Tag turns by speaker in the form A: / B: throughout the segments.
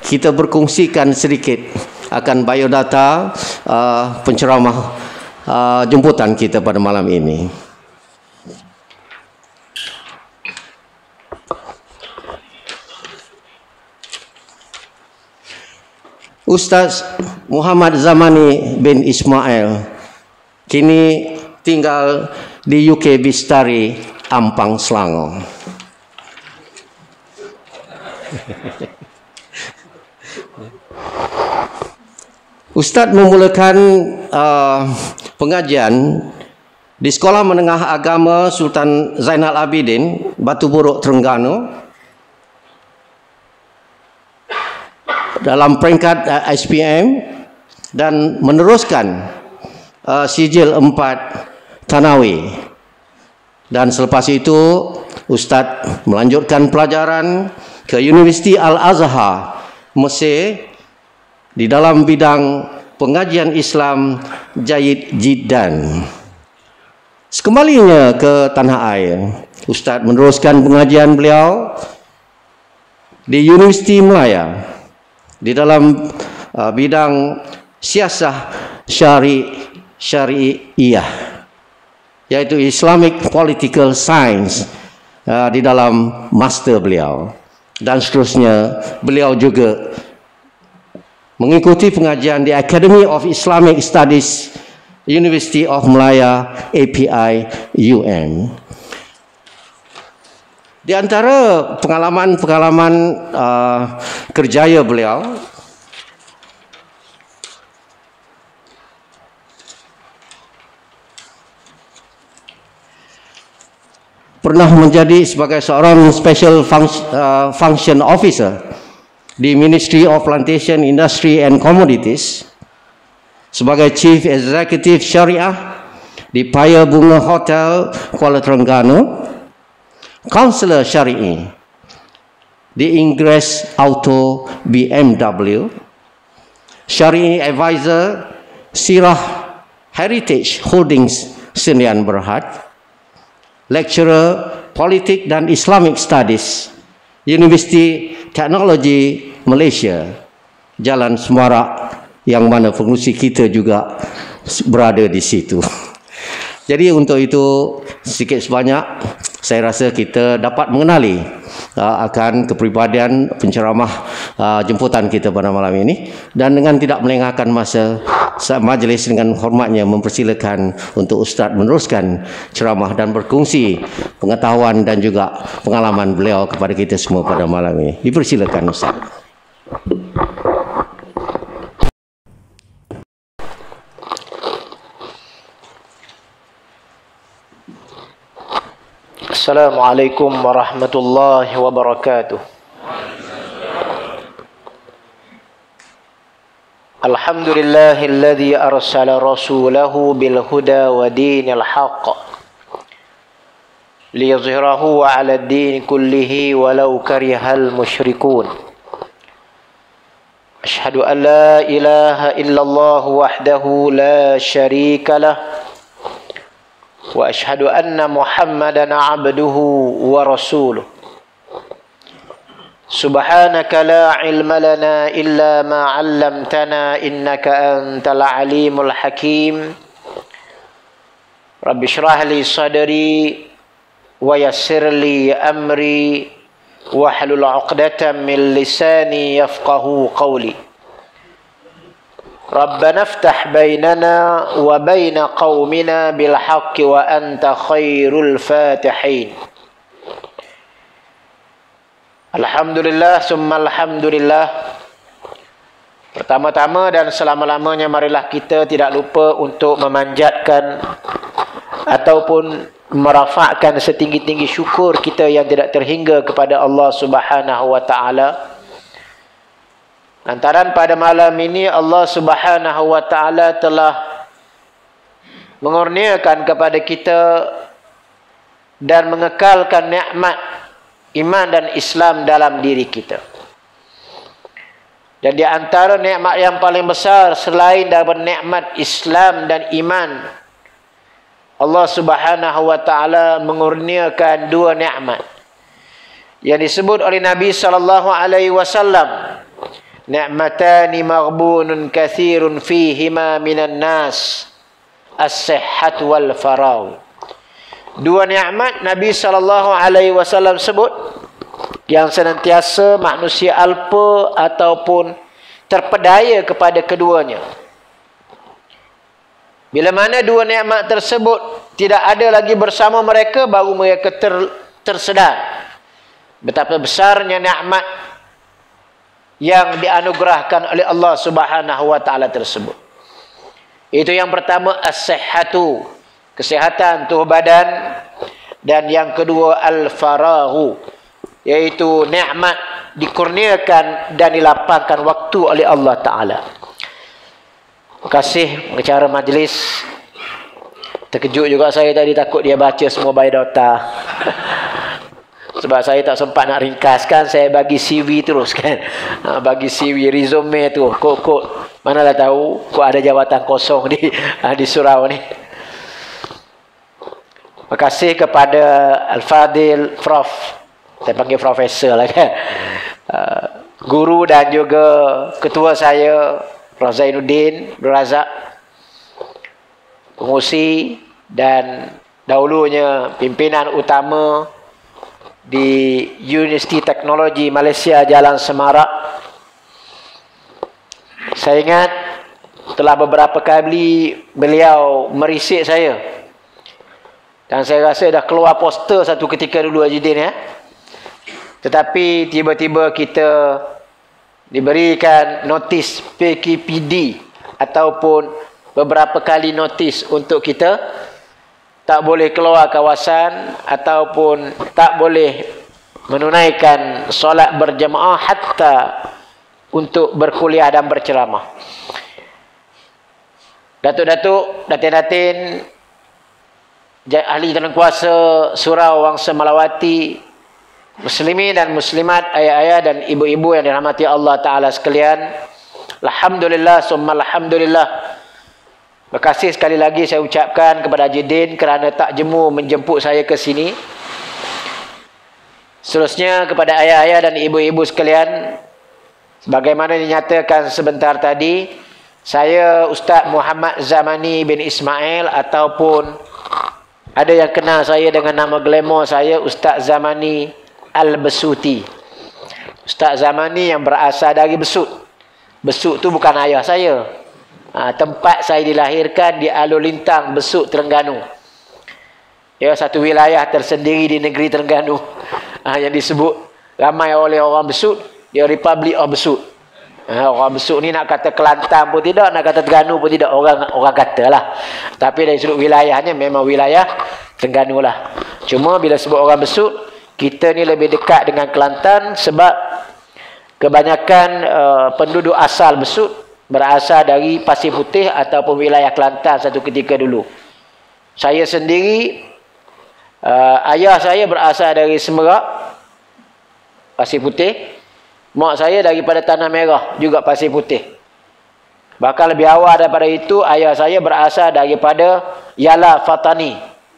A: kita berkongsikan sedikit akan biodata penceramah jemputan kita pada malam ini. Ustaz Muhammad Zamani bin Ismail kini tinggal di UK Bistari, Ampang, Selangor. Ustaz memulakan pengajian di Sekolah Menengah Agama Sultan Zainal Abidin, Batu Buruk, Terengganu, dalam peringkat SPM, dan meneruskan sijil 4 Tanawi. Dan selepas itu Ustaz melanjutkan pelajaran ke Universiti Al-Azhar, Mesir, di dalam bidang pengajian Islam Jayid Jiddan. Sekembalinya ke tanah air, Ustaz meneruskan pengajian beliau di Universiti Melaya di dalam bidang siasah syari'iyah, yaitu Islamic Political Science, di dalam master beliau. Dan seterusnya, beliau juga mengikuti pengajian di Academy of Islamic Studies, University of Malaya, API, UM. Di antara pengalaman-pengalaman kerjaya beliau, pernah menjadi sebagai seorang Special Function Officer di Ministry of Plantation Industry and Commodities, sebagai Chief Executive Syariah di Paya Bunga Hotel, Kuala Terengganu, Kaunselor Syari'i di Inggris Auto BMW, Syari'i Advisor Sirah Heritage Holdings Sdn Bhd, Lecturer Politik dan Islamic Studies, Universiti Teknologi Malaysia, Jalan Semarak, yang mana pengurusi kita juga berada di situ. Jadi untuk itu, sedikit sebanyak saya rasa kita dapat mengenali akan kepribadian penceramah jemputan kita pada malam ini. Dan dengan tidak melengahkan masa, majlis dengan hormatnya mempersilakan untuk Ustaz meneruskan ceramah dan berkongsi pengetahuan dan juga pengalaman beliau kepada kita semua pada malam ini. Dipersilakan Ustaz.
B: Assalamualaikum warahmatullahi wabarakatuh. Alhamdulillahilladzi arsala rasulahu bil huda wa dinil haqq liyuzhirahu 'ala ad-din kullihi walau karihal musyrikun. Asyhadu an la ilaha illallah wahdahu la syarika lah wa ashhadu anna Muhammadan abduhu wa rasuluh. Subhanaka la ilma lana illa ma 'allamtana innaka antal alimul hakim. Rabbi shrah li sadri wa yassir li amri wahlul 'uqdatam min lisani yafqahu qawli. Rabbana iftah bainana wa baina qaumina bil haqqi wa anta khairul fatihin. Alhamdulillah summa alhamdulillah. Pertama-tama dan selama-lamanya marilah kita tidak lupa untuk memanjatkan ataupun merafakkan setinggi-tinggi syukur kita yang tidak terhingga kepada Allah Subhanahu wa taala. Lantaran pada malam ini Allah Subhanahu wa taala telah mengurniakan kepada kita dan mengekalkan nikmat iman dan Islam dalam diri kita. Dan di antara nikmat yang paling besar selain daripada nikmat Islam dan iman, Allah Subhanahu wa taala mengurniakan dua nikmat yang disebut oleh Nabi sallallahu alaihi wasallam ni'matani maghbunun katsirun fihima minan nas, as-sihhat wal faragh. Dua nikmat Nabi SAW sebut yang senantiasa manusia alpa ataupun terpedaya kepada keduanya. Bila mana dua nikmat tersebut tidak ada lagi bersama mereka, baru mereka tersedar betapa besarnya nikmat yang dianugerahkan oleh Allah Subhanahu wa taala tersebut. Itu yang pertama, as-sihhatu, kesehatan tubuh badan, dan yang kedua al-faraghu, yaitu nikmat dikurniakan dan dilapangkan waktu oleh Allah taala. Terima kasih pengacara majlis. Terkejut juga saya tadi, takut dia baca semua biodata. Sebab saya tak sempat nak ringkaskan, saya bagi CV terus kan. Bagi CV, resume tu. Kok manalah tahu kok ada jawatan kosong di surau ni. Terima kasih kepada Al-Fadil Prof. Saya panggil Profesor lah kan. Guru dan juga ketua saya Prof. Zainuddin Abdul Razak, pengurusi dan dahulunya pimpinan utama di Universiti Teknologi Malaysia Jalan Semarak. Saya ingat telah beberapa kali beliau merisik saya, dan saya rasa dah keluar poster satu ketika dulu Haji Din ya. Tetapi tiba-tiba kita diberikan notis PKPD ataupun beberapa kali notis untuk kita tak boleh keluar kawasan ataupun tak boleh menunaikan solat berjemaah hatta untuk berkuliah dan berceramah. Datuk-datuk, datin-datin, ahli jalan kuasa surau Wangsa Malawati, muslimin dan muslimat, ayah-ayah dan ibu-ibu yang dirahmati Allah Ta'ala sekalian, alhamdulillah summa alhamdulillah. Terima kasih sekali lagi saya ucapkan kepada Haji Din kerana tak jemu menjemput saya ke sini. Seterusnya kepada ayah-ayah dan ibu-ibu sekalian, sebagaimana dinyatakan sebentar tadi, saya Ustaz Muhammad Zamani bin Ismail, ataupun ada yang kenal saya dengan nama glamour saya Ustaz Zamani Al-Besuti. Ustaz Zamani yang berasal dari Besut. Besut tu bukan ayah saya. Tempat saya dilahirkan di Alur Lintang, Besut, Terengganu. Ya, satu wilayah tersendiri di negeri Terengganu. Yang disebut ramai oleh orang Besut, dia Republic of Besut. Orang Besut ni nak kata Kelantan pun tidak, nak kata Terengganu pun tidak, orang katalah. Tapi dari sudut wilayahnya memang wilayah Terengganu lah. Cuma bila sebut orang Besut, kita ni lebih dekat dengan Kelantan sebab kebanyakan penduduk asal Besut berasal dari Pasir Putih ataupun wilayah Kelantan satu ketika dulu. Saya sendiri, ayah saya berasal dari Semerak, Pasir Putih. Mak saya daripada Tanah Merah, juga Pasir Putih. Bahkan lebih awal daripada itu, ayah saya berasal daripada Yala Fatani.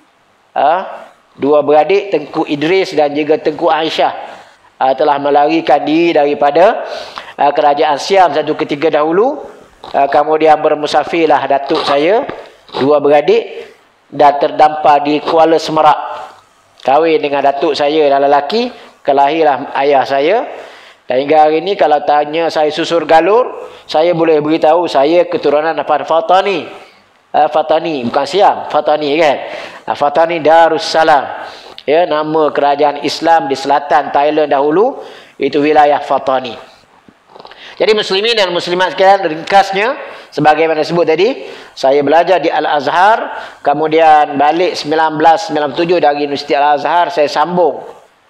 B: Dua beradik, Tengku Idris dan juga Tengku Aisyah, telah melarikan diri daripada kerajaan Siam satu ketika dahulu. Kemudian bermusafirlah datuk saya, dua beradik, dan terdampar di Kuala Semerak. Kahwin dengan datuk saya dan lelaki, kelahirlah ayah saya. Dan hingga hari ini kalau tanya saya susur galur, saya boleh beritahu saya keturunan daripada Fatani. Fatani, bukan Siam, Fatani kan. Fatani Darussalam. Ya, nama kerajaan Islam di selatan Thailand dahulu, itu wilayah Fatani. Jadi muslimin dan muslimat sekalian, ringkasnya sebagaimana disebut tadi, saya belajar di Al-Azhar, kemudian balik 1997 dari Universiti Al-Azhar, saya sambung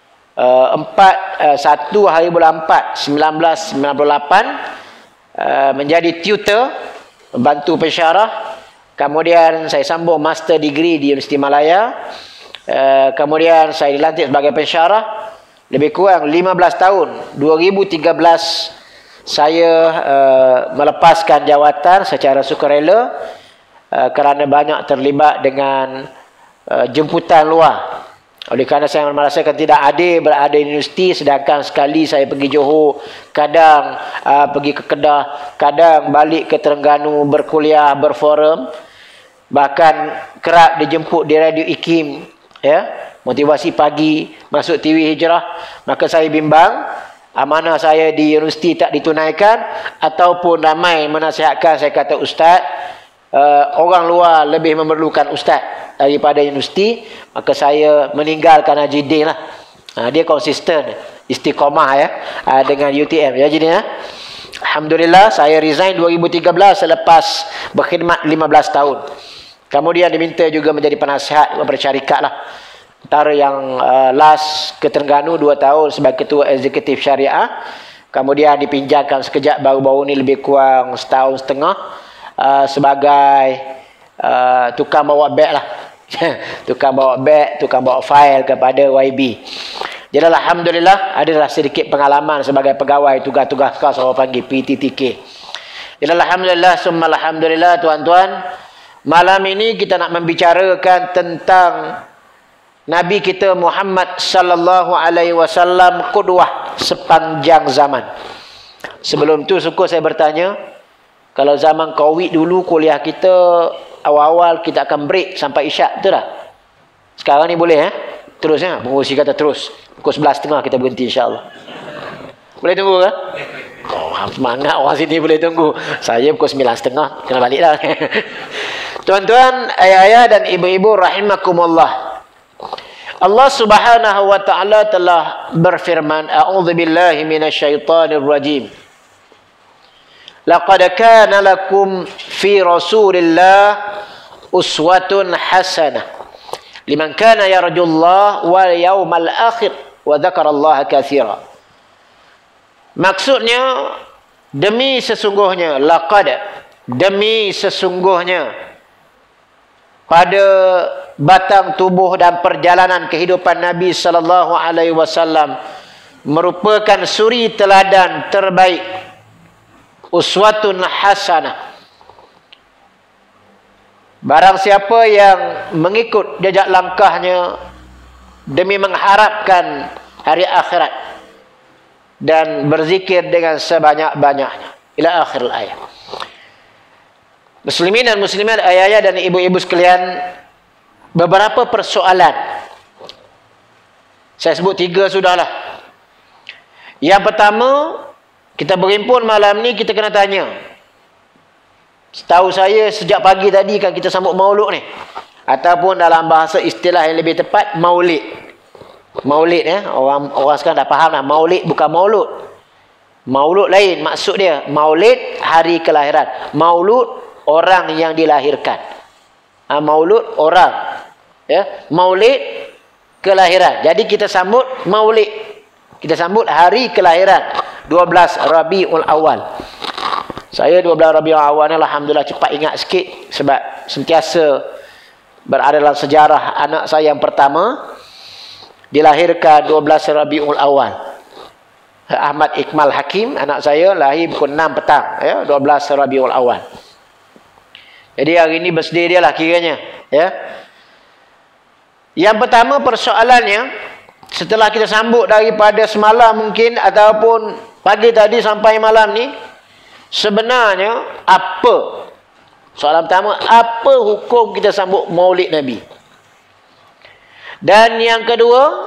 B: 1 hari bulan 4 1998 menjadi tutor, membantu pensyarah. Kemudian saya sambung master degree di Universiti Malaya. Kemudian saya dilantik sebagai pensyarah lebih kurang 15 tahun. 2013 saya melepaskan jawatan secara sukarela kerana banyak terlibat dengan jemputan luar. Oleh kerana saya merasakan tidak adil berada di universiti, sedangkan sekali saya pergi Johor, kadang pergi ke Kedah, kadang balik ke Terengganu berkuliah, berforum, bahkan kerap dijemput di Radio IKIM, ya, motivasi pagi, masuk TV Hijrah. Maka saya bimbang, amanah saya di universiti tak ditunaikan, ataupun ramai menasihatkan saya kata, ustaz, orang luar lebih memerlukan ustaz daripada universiti, maka saya meninggalkan Haji Din lah. Dia konsisten, istiqamah ya, dengan UTM ya. Jadi ya, alhamdulillah saya resign 2013 selepas berkhidmat 15 tahun. Kemudian diminta juga menjadi penasihat bersyarikat lah. Antara yang last ke Terengganu 2 tahun sebagai ketua eksekutif syariah. Kemudian dipinjamkan sekejap baru-baru ni lebih kurang setahun setengah sebagai tukang bawa beg lah. Tukang bawa beg, tukang bawa file kepada YB. Jadi alhamdulillah adalah sedikit pengalaman sebagai pegawai tugas-tugas khas, orang panggil PTTK. Jadi alhamdulillah, summa alhamdulillah tuan-tuan, malam ini kita nak membicarakan tentang Nabi kita Muhammad sallallahu alaihi wasallam, qudwah sepanjang zaman. Sebelum tu syukur saya bertanya, kalau zaman Covid dulu kuliah kita awal-awal kita akan break sampai isyak, betul tak? Sekarang ni boleh terus ya, pengurusi kata terus. Pukul 11.30 kita berhenti insya-Allah. Boleh tunggu ke? Oh, semangat orang sini boleh tunggu. Saya pukul 9.30 kena balik dah. Tuan-tuan, ayah-ayah dan ibu-ibu rahimakumullah. Allah Subhanahu wa taala telah berfirman, a'udzubillahi minasyaitonir rajim. Laqad kana lakum fi Rasulillah uswatun hasanah liman kana yarjullah wal yawmal akhir wa dzakarallaha katsira. Maksudnya, demi sesungguhnya, laqad, demi sesungguhnya, pada batang tubuh dan perjalanan kehidupan Nabi sallallahu alaihi wasallam merupakan suri teladan terbaik, uswatun hasanah. Barang siapa yang mengikut jejak langkahnya demi mengharapkan hari akhirat dan berzikir dengan sebanyak-banyaknya, ila akhir ayat. Muslimin dan muslimat, ayah-ayah dan ibu-ibu sekalian, beberapa persoalan. Saya sebut 3 sudahlah. Yang pertama, kita berhimpun malam ni, kita kena tanya. Setahu saya sejak pagi tadi kan kita sambut maulud ni, ataupun dalam bahasa istilah yang lebih tepat, maulid. Maulid orang sekarang dah faham lah, maulid bukan maulud. Maulud lain maksud dia. Maulid hari kelahiran, maulud orang yang dilahirkan. Maulud orang, ya, maulid kelahiran. Jadi kita sambut maulid, kita sambut hari kelahiran 12 Rabiul Awal. Saya 12 Rabiul Awal ni alhamdulillah cepat ingat sikit, sebab sentiasa berada dalam sejarah. Anak saya yang pertama dilahirkan 12 Rabiul Awal. Ahmad Ikmal Hakim, anak saya, lahir pukul 6 petang, ya, 12 Rabiul Awal. Jadi hari ini birthday dia lah kiranya, ya. Yang pertama persoalannya, setelah kita sambut daripada semalam mungkin ataupun pagi tadi sampai malam ni, sebenarnya apa? Soalan pertama, apa hukum kita sambut Maulid Nabi? Dan yang kedua,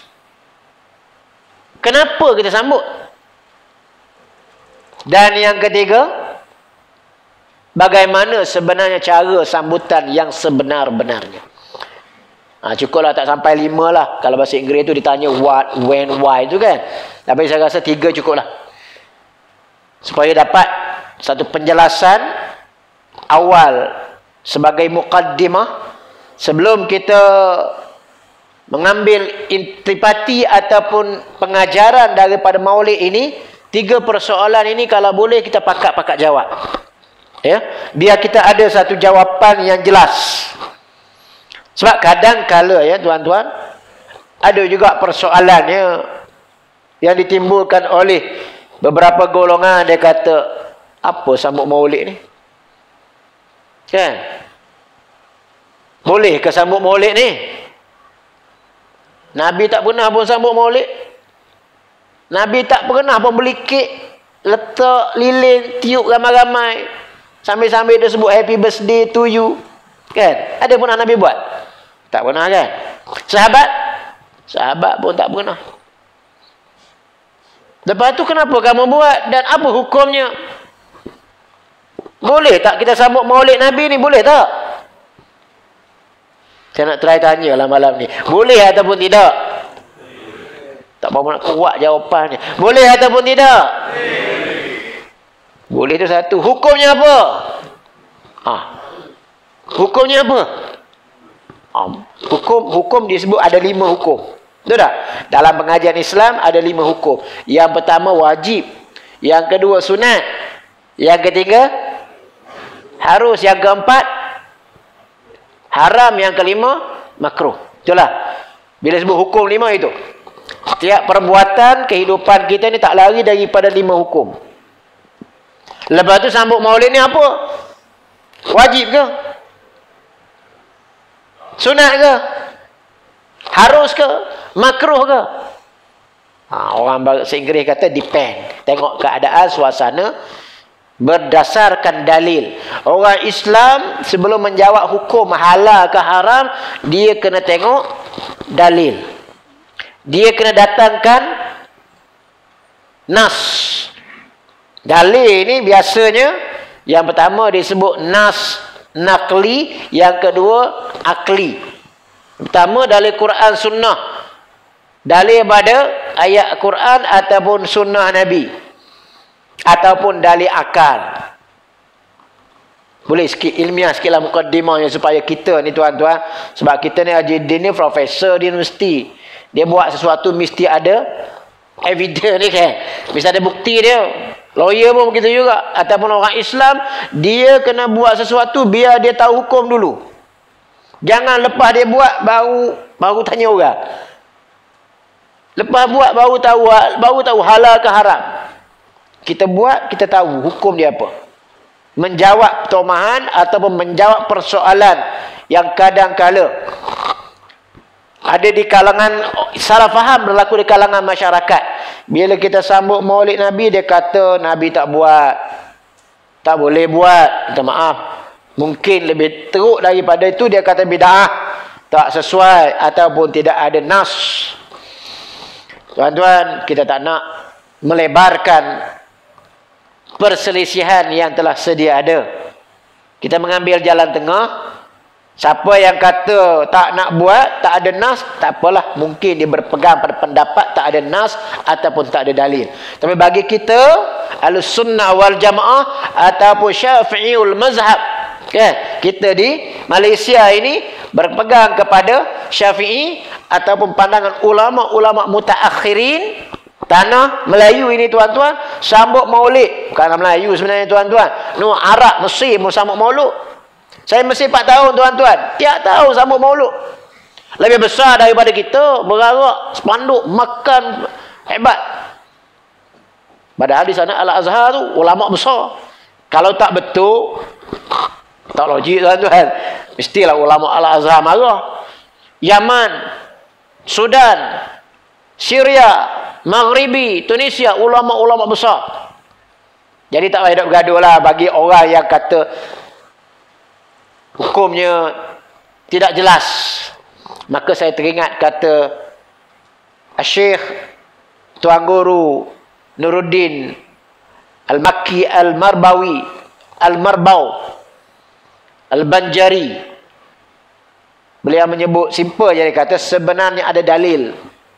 B: kenapa kita sambut? Dan yang ketiga, bagaimana sebenarnya cara sambutan yang sebenar-benarnya? Cukuplah tak sampai 5 lah. Kalau bahasa Inggeris tu ditanya what, when, why tu kan. Tapi saya rasa 3 cukuplah. Supaya dapat satu penjelasan awal sebagai muqaddimah sebelum kita mengambil intipati ataupun pengajaran daripada maulid ini. 3 persoalan ini kalau boleh kita pakat-pakat jawab, ya, biar kita ada satu jawapan yang jelas. Sebab kadang-kala, ya tuan-tuan, ada juga persoalannya yang ditimbulkan oleh beberapa golongan. Dia kata, apa sambut maulid ni? Kan? Boleh ke sambut maulid ni? Nabi tak pernah pun sambut maulid. Nabi tak pernah pun beli kek, letak lilin, tiup ramai-ramai. Sambil-sambil dia sebut happy birthday to you. Kan? Ada pernah Nabi buat? Tak pernah kan? Sahabat? Sahabat pun tak pernah. Lepas tu kenapa kamu buat? Dan apa hukumnya? Boleh tak kita sambut maulid Nabi ni? Boleh tak? Saya nak try tanya lah malam ni. Boleh ataupun tidak? Tak apa nak kuat jawapannya. Boleh ataupun tidak? Boleh tu satu. Hukumnya apa? Hukumnya apa? Hukum disebut ada 5 hukum. Betul tak? Dalam pengajian Islam ada 5 hukum. Yang pertama wajib. Yang kedua sunat. Yang ketiga harus. Yang keempat haram. Yang kelima makruh. Itulah. Bila sebut hukum 5 itu. Setiap perbuatan kehidupan kita ni tak lari daripada 5 hukum. Lepas tu sambut maulid ni apa? Wajib ke? Sunat ke? Harus ke? Makruh ke? Orang Inggeris kata depend. Tengok keadaan, suasana, berdasarkan dalil. Orang Islam sebelum menjawab hukum halal ke haram, dia kena tengok dalil. Dia kena datangkan nas. Dalil ni biasanya yang pertama disebut nas naqli, yang kedua akli. Pertama dalil Quran sunnah. Dalil pada ayat Quran ataupun sunnah Nabi. Ataupun dalil akal. Boleh sikit ilmiah sikitlah mukaddimahnya supaya kita ni tuan-tuan, sebab kita ni Haji-Din ni profesor di universiti. Dia buat sesuatu mesti ada evidence ni kan. Mesti ada bukti dia. Lawyer pun begitu juga. Ataupun orang Islam, dia kena buat sesuatu biar dia tahu hukum dulu. Jangan lepas dia buat baru tanya orang. Lepas buat baru tahu halal ke haram. Kita buat, kita tahu hukum dia apa. Menjawab tomahan ataupun menjawab persoalan yang kadang-kala ada di kalangan salah faham berlaku di kalangan masyarakat. Bila kita sambut maulid Nabi, dia kata Nabi tak buat. Tak boleh buat. Minta maaf. Mungkin lebih teruk daripada itu, dia kata bid'ah. Tak sesuai ataupun tidak ada nas. Tuan-tuan, kita tak nak melebarkan perselisihan yang telah sedia ada. Kita mengambil jalan tengah. Siapa yang kata tak nak buat, tak ada nas, tak apalah. Mungkin dia berpegang pada pendapat tak ada nas ataupun tak ada dalil. Tapi bagi kita, Ahlussunnah wal Jamaah ataupun Syafi'iul Mazhab, kan? Kita di Malaysia ini berpegang kepada Syafi'i ataupun pandangan ulama-ulama mutaakhirin. Tanah Melayu ini tuan-tuan, sambut maulid. Bukan Melayu sebenarnya tuan-tuan. Arab, Mesir pun sambut maulid. Saya Mesir 4 tahun tuan-tuan. Tiap tahun sambut maulid. Lebih besar daripada kita. Berarak, spanduk, makan. Hebat. Padahal di sana Al-Azhar tu ulama besar. Kalau tak betul, tak logik tuan-tuan. Mestilah ulama Al-Azhar marah. Yaman, Sudan, Syria, Maghribi, Tunisia, ulama-ulama besar. Jadi tak payah bergaduh lah bagi orang yang kata hukumnya tidak jelas. Maka saya teringat kata Syekh Tuan Guru Nuruddin Al-Makki Al-Marbawi Al-Marbau Al-Banjari. Beliau menyebut simple je, dia kata sebenarnya ada dalil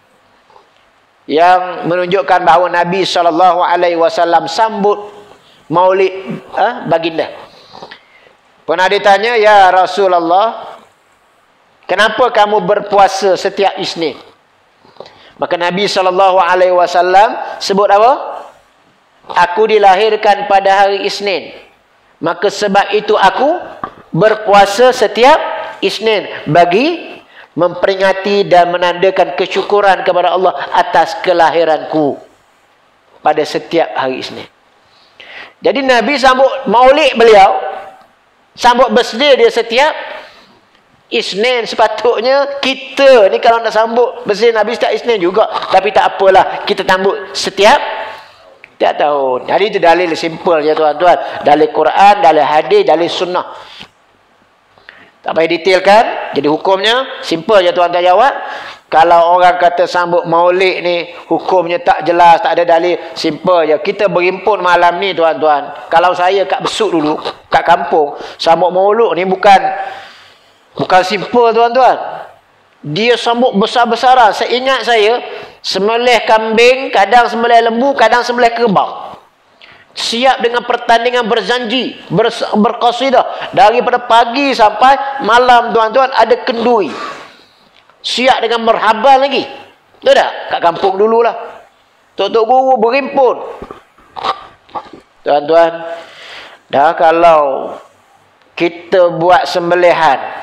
B: yang menunjukkan bahawa Nabi SAW sambut maulid baginda. Pernah ditanya, ya Rasulullah, kenapa kamu berpuasa setiap Isnin? Maka Nabi SAW sebut apa? Aku dilahirkan pada hari Isnin, maka sebab itu aku berpuasa setiap Isnin bagi memperingati dan menandakan kesyukuran kepada Allah atas kelahiranku pada setiap hari Isnin. Jadi Nabi sambut maulid beliau, sambut birthday dia setiap Isnin sepatutnya kita ni kalau nak sambut bersin Nabi setiap Isnin juga. Tapi tak apalah, kita sambut setiap tahun. Jadi itu dalil simple je tuan-tuan. Dalil Quran, dalil hadis, dalil sunnah. Tak payah detailkan. Jadi hukumnya simple je tuan-tuan jawab. Kalau orang kata sambut maulid ni hukumnya tak jelas, tak ada dalil, simple je. Kita berhimpun malam ni tuan-tuan. Kalau saya kat Besut dulu, kat kampung, sambut maulid ni bukan simple tuan-tuan. Dia sambut besar-besaran. Saya ingat saya sembelih kambing, kadang sembelih lembu, kadang sembelih kerbau. Siap dengan pertandingan berzanji, berqasidah daripada pagi sampai malam tuan-tuan, ada kenduri. Siap dengan merhaban lagi. Betul tak? Kat kampung dululah. Tok-tok guru berhimpun. Tuan-tuan, dah kalau kita buat sembelihan,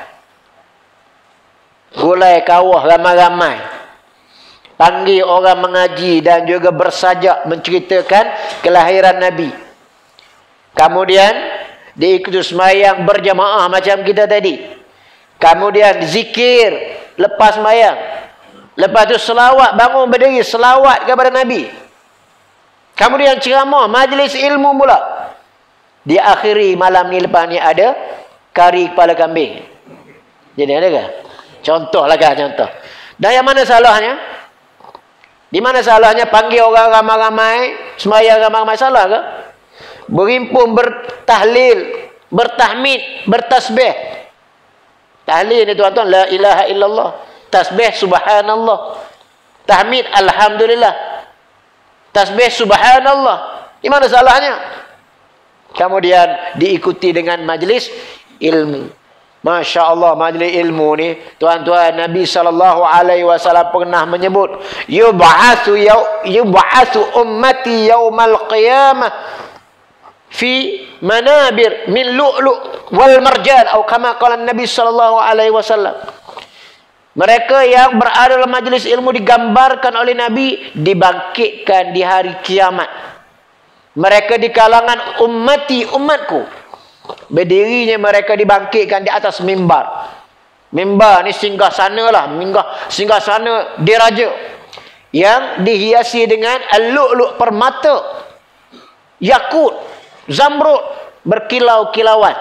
B: gulai kawah ramai-ramai, panggil orang mengaji dan juga bersajak menceritakan kelahiran Nabi, kemudian diikuti sembahyang berjamaah macam kita tadi, kemudian zikir lepas sembahyang, lepas tu selawat, bangun berdiri selawat kepada Nabi, kemudian ceramah, majlis ilmu pula, diakhiri malam ni lepas ni ada kari kepala kambing. Jadi ada ke? Contohlah kan, contoh. Dan yang mana salahnya? Di mana salahnya panggil orang ramai-ramai, sembahyang ramai-ramai, salah ke? Berhimpun, bertahlil, bertahmid, bertasbih. Tahlil ni tuan-tuan, la ilaha illallah. Tasbih subhanallah. Tahmid alhamdulillah. Tasbih subhanallah. Di mana salahnya? Kemudian diikuti dengan majlis ilmu. Masya Allah, majlis ilmu ni tuan-tuan, Nabi SAW pernah menyebut yub'atsu ummati yaumal qiyamah fi manabir min lu'lu' wal marjan, atau kama qala Nabi SAW. Mereka yang berada dalam majlis ilmu digambarkan oleh Nabi dibangkitkan di hari kiamat. Mereka di kalangan ummati, umatku. Berdirinya mereka dibangkitkan di atas mimbar. Mimbar ni singgah sana lah, singgah sana diraja, yang dihiasi dengan al-lu'lu' permata, yakut, zamrud, berkilau-kilauan.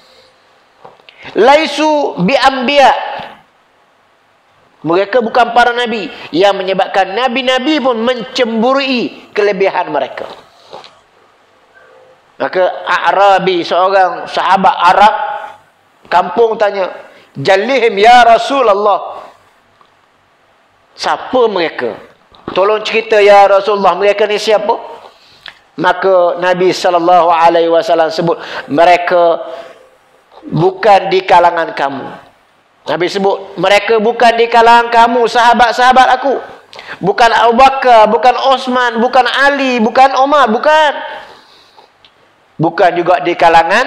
B: Laisu bi anbiya. Mereka bukan para nabi, yang menyebabkan nabi-nabi pun mencemburui kelebihan mereka. Maka Arabi, seorang sahabat Arab kampung, tanya, "Jalihim ya Rasulullah." Siapa mereka? Tolong cerita ya Rasulullah, mereka ni siapa? Maka Nabi SAW sebut, mereka bukan di kalangan kamu. Nabi sebut, mereka bukan di kalangan kamu, sahabat-sahabat aku. Bukan Abu Bakar, bukan Osman, bukan Ali, bukan Umar, bukan. Bukan juga di kalangan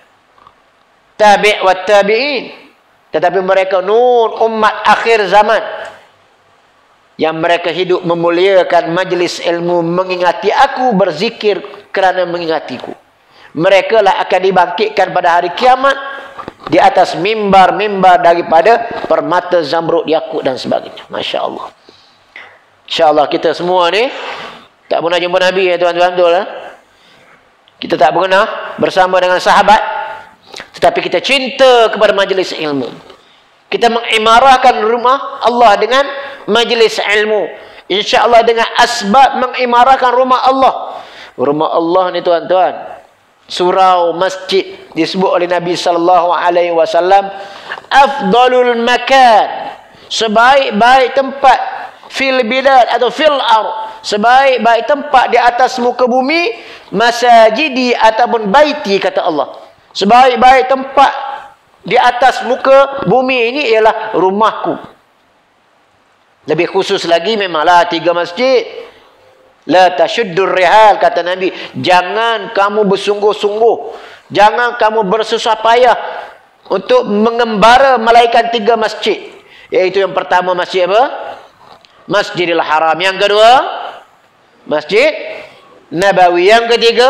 B: tabi' wa tabi'in. Tetapi mereka umat akhir zaman, yang mereka hidup memuliakan majlis ilmu, mengingati aku, berzikir kerana mengingatiku. Mereka lah akan dibangkitkan pada hari kiamat di atas mimbar-mimbar daripada permata, zamrud, yakut dan sebagainya. Masya Allah. InsyaAllah kita semua ni tak pernah jumpa Nabi ya tuan-tuan, betul lah. Kita tak pernah bersama dengan sahabat, tetapi kita cinta kepada majlis ilmu. Kita mengimarahkan rumah Allah dengan majlis ilmu. InsyaAllah dengan asbab mengimarahkan rumah Allah. Rumah Allah ni tuan-tuan, surau masjid, disebut oleh Nabi SAW, afdalul makan, sebaik-baik tempat, fil bilad atau fil ard, sebaik-baik tempat di atas muka bumi, masajidi ataupun baiti, kata Allah. Sebaik-baik tempat di atas muka bumi ini ialah rumahku. Lebih khusus lagi memanglah 3 masjid. La tashuddur rihal, kata Nabi, jangan kamu bersungguh-sungguh, jangan kamu bersusah payah untuk mengembara melainkan 3 masjid. Iaitu yang pertama masjid apa? Masjidil Haram. Yang kedua Masjid Nabawi. Yang ketiga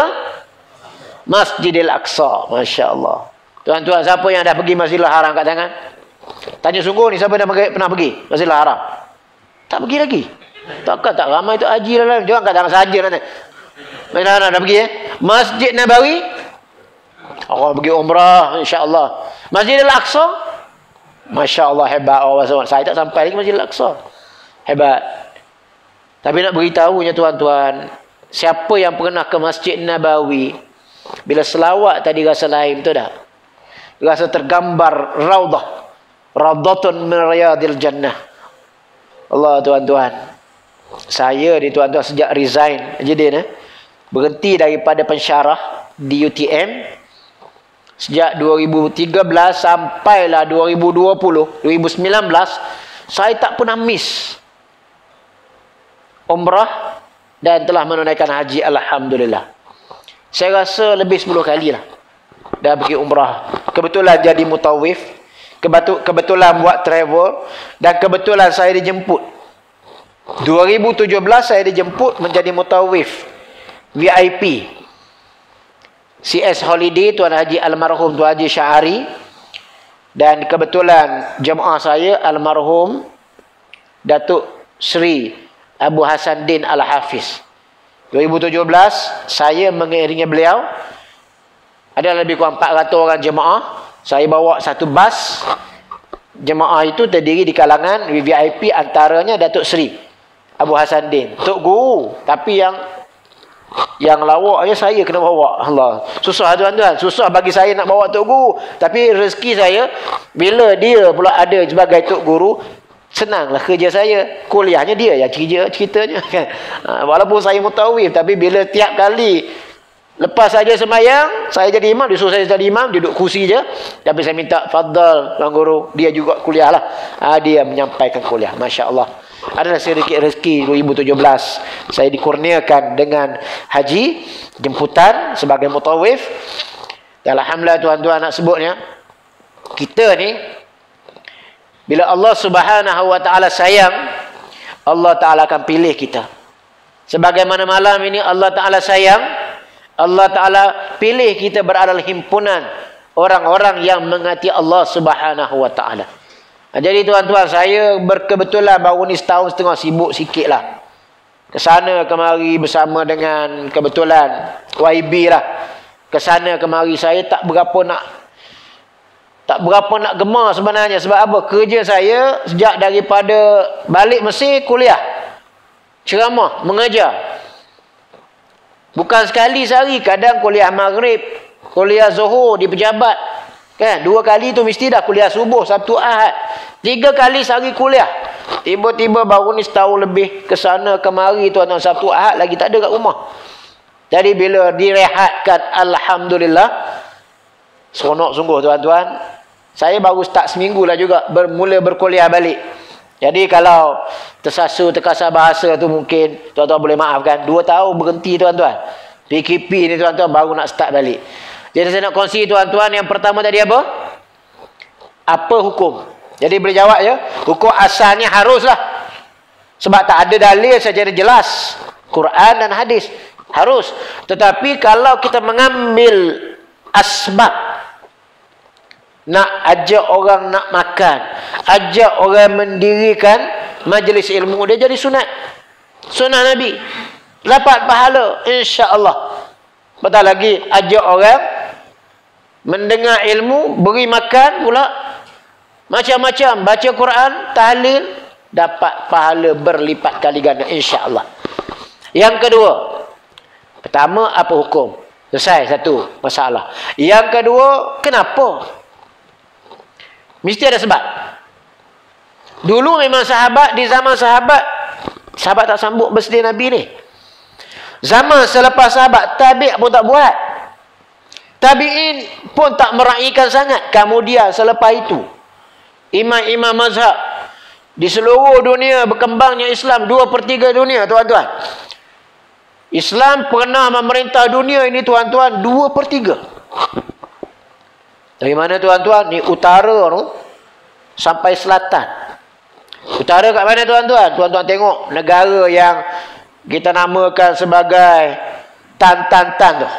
B: Masjidil Aqsa. Masya Allah. Tuan-tuan, siapa yang dah pergi Masjidil Haram kat tangan? Tanya sungguh ni, siapa dah pernah pergi Masjidil Haram? Tak pergi lagi. Takkan tak ramai tu haji lah. Jangan kata saja nanti. Mana dah pergi Masjid Nabawi, orang pergi umrah insya-Allah. Masjidil Aqsa, masya-Allah hebat orang. Saya tak sampai lagi Masjidil Aqsa. Hebat. Tapi nak beritahunya tuan-tuan, siapa yang pernah ke Masjid Nabawi, bila selawat tadi rasa lain, betul tak? Rasa tergambar raudhah. Raudhatun min riyadil jannah. Allah tuan-tuan. Saya ni tuan-tuan sejak resign jadi berhenti daripada pensyarah di UTM sejak 2013 sampailah 2019 saya tak pernah miss umrah dan telah menunaikan haji, alhamdulillah. Saya rasa lebih 10 kali lah dah pergi umrah. Kebetulan jadi mutawif, kebetulan buat travel, dan kebetulan saya dijemput 2017 saya dijemput menjadi mutawif VIP CS Holiday Tuan Haji almarhum Tuan Haji Syahari, dan kebetulan jemaah saya almarhum Datuk Seri Abu Hasan Din Al-Hafiz. 2017 saya mengiringi beliau, ada lebih kurang 400 orang jemaah. Saya bawa satu bas. Jemaah itu terdiri di kalangan VIP, antaranya Datuk Seri Abu Hasan Din, Tok Guru. Tapi yang lawaknya saya kena bawa. Allah, susah tuan-tuan, susah bagi saya nak bawa Tok Guru. Tapi rezeki saya bila dia pula ada sebagai Tok Guru, senanglah kerja saya. Kuliahnya dia yang ceritanya kan. Walaupun saya mutawif, tapi bila tiap kali lepas saja sembahyang, saya jadi imam, disuruh saya jadi imam, duduk kursi je. Tapi saya minta, fadal Tuan Guru, dia juga kuliah lah. Dia menyampaikan kuliah, masya-Allah. Adalah sedikit rezeki 2017 saya dikurniakan dengan haji jemputan sebagai mutawif. Dan alhamdulillah tuan-tuan, nak sebutnya, kita ni bila Allah Subhanahu wa taala sayang, Allah taala akan pilih kita. Sebagaimana malam ini Allah taala sayang, Allah Ta'ala pilih kita berada dalam himpunan orang-orang yang mengasihi Allah Subhanahu wa Ta'ala. Jadi tuan-tuan, saya berkebetulan baru ni setahun setengah sibuk sikit lah. Kesana kemari bersama dengan kebetulan YB lah. Kesana kemari saya tak berapa nak gemar sebenarnya. Sebab apa? Kerja saya sejak daripada balik Mesir kuliah, ceramah, mengajar. Bukan sekali sehari, kadang kuliah maghrib, kuliah zuhur di pejabat. Kan? 2 kali tu mesti dah kuliah subuh, Sabtu, Ahad. 3 kali sehari kuliah. Tiba-tiba baru ni setahun lebih kesana kemari tuan-tuan, Sabtu, Ahad lagi tak ada kat rumah. Jadi bila direhatkan, alhamdulillah, seronok sungguh tuan-tuan. Saya baru start seminggu lah juga mula berkuliah balik. Jadi kalau tersasu terkasar bahasa tu mungkin tuan-tuan boleh maafkan. 2 tahun berhenti tuan-tuan. PKP ni tuan-tuan baru nak start balik. Jadi saya nak kongsi tuan-tuan, yang pertama tadi apa? Apa hukum? Jadi boleh jawab ya. Hukum asalnya haruslah. Sebab tak ada dalil secara jelas. Quran dan hadis. Harus. Tetapi kalau kita mengambil asbab, nak ajak orang nak makan, ajak orang mendirikan majlis ilmu, dia jadi sunat. Sunat Nabi. Dapat pahala insya-Allah. Betul lagi, ajak orang mendengar ilmu, beri makan pula, macam-macam, baca Quran, tahlil, dapat pahala berlipat kali ganda insya-Allah. Yang kedua, pertama apa hukum? Selesai satu masalah. Yang kedua, kenapa? Mesti ada sebab. Dulu memang sahabat, di zaman sahabat tak sambut birthday Nabi ni. Zaman selepas sahabat, tabi' pun tak buat. Tabi'in pun tak meraihkan sangat. Kemudian selepas itu, imam-imam mazhab di seluruh dunia berkembangnya Islam, 2/3 dunia tuan-tuan. Islam pernah memerintah dunia ini tuan-tuan 2/3. Dari mana tuan-tuan? Ni utara tu sampai selatan. Utara kat mana tuan-tuan? Tuan-tuan tengok negara yang kita namakan sebagai Tan tu.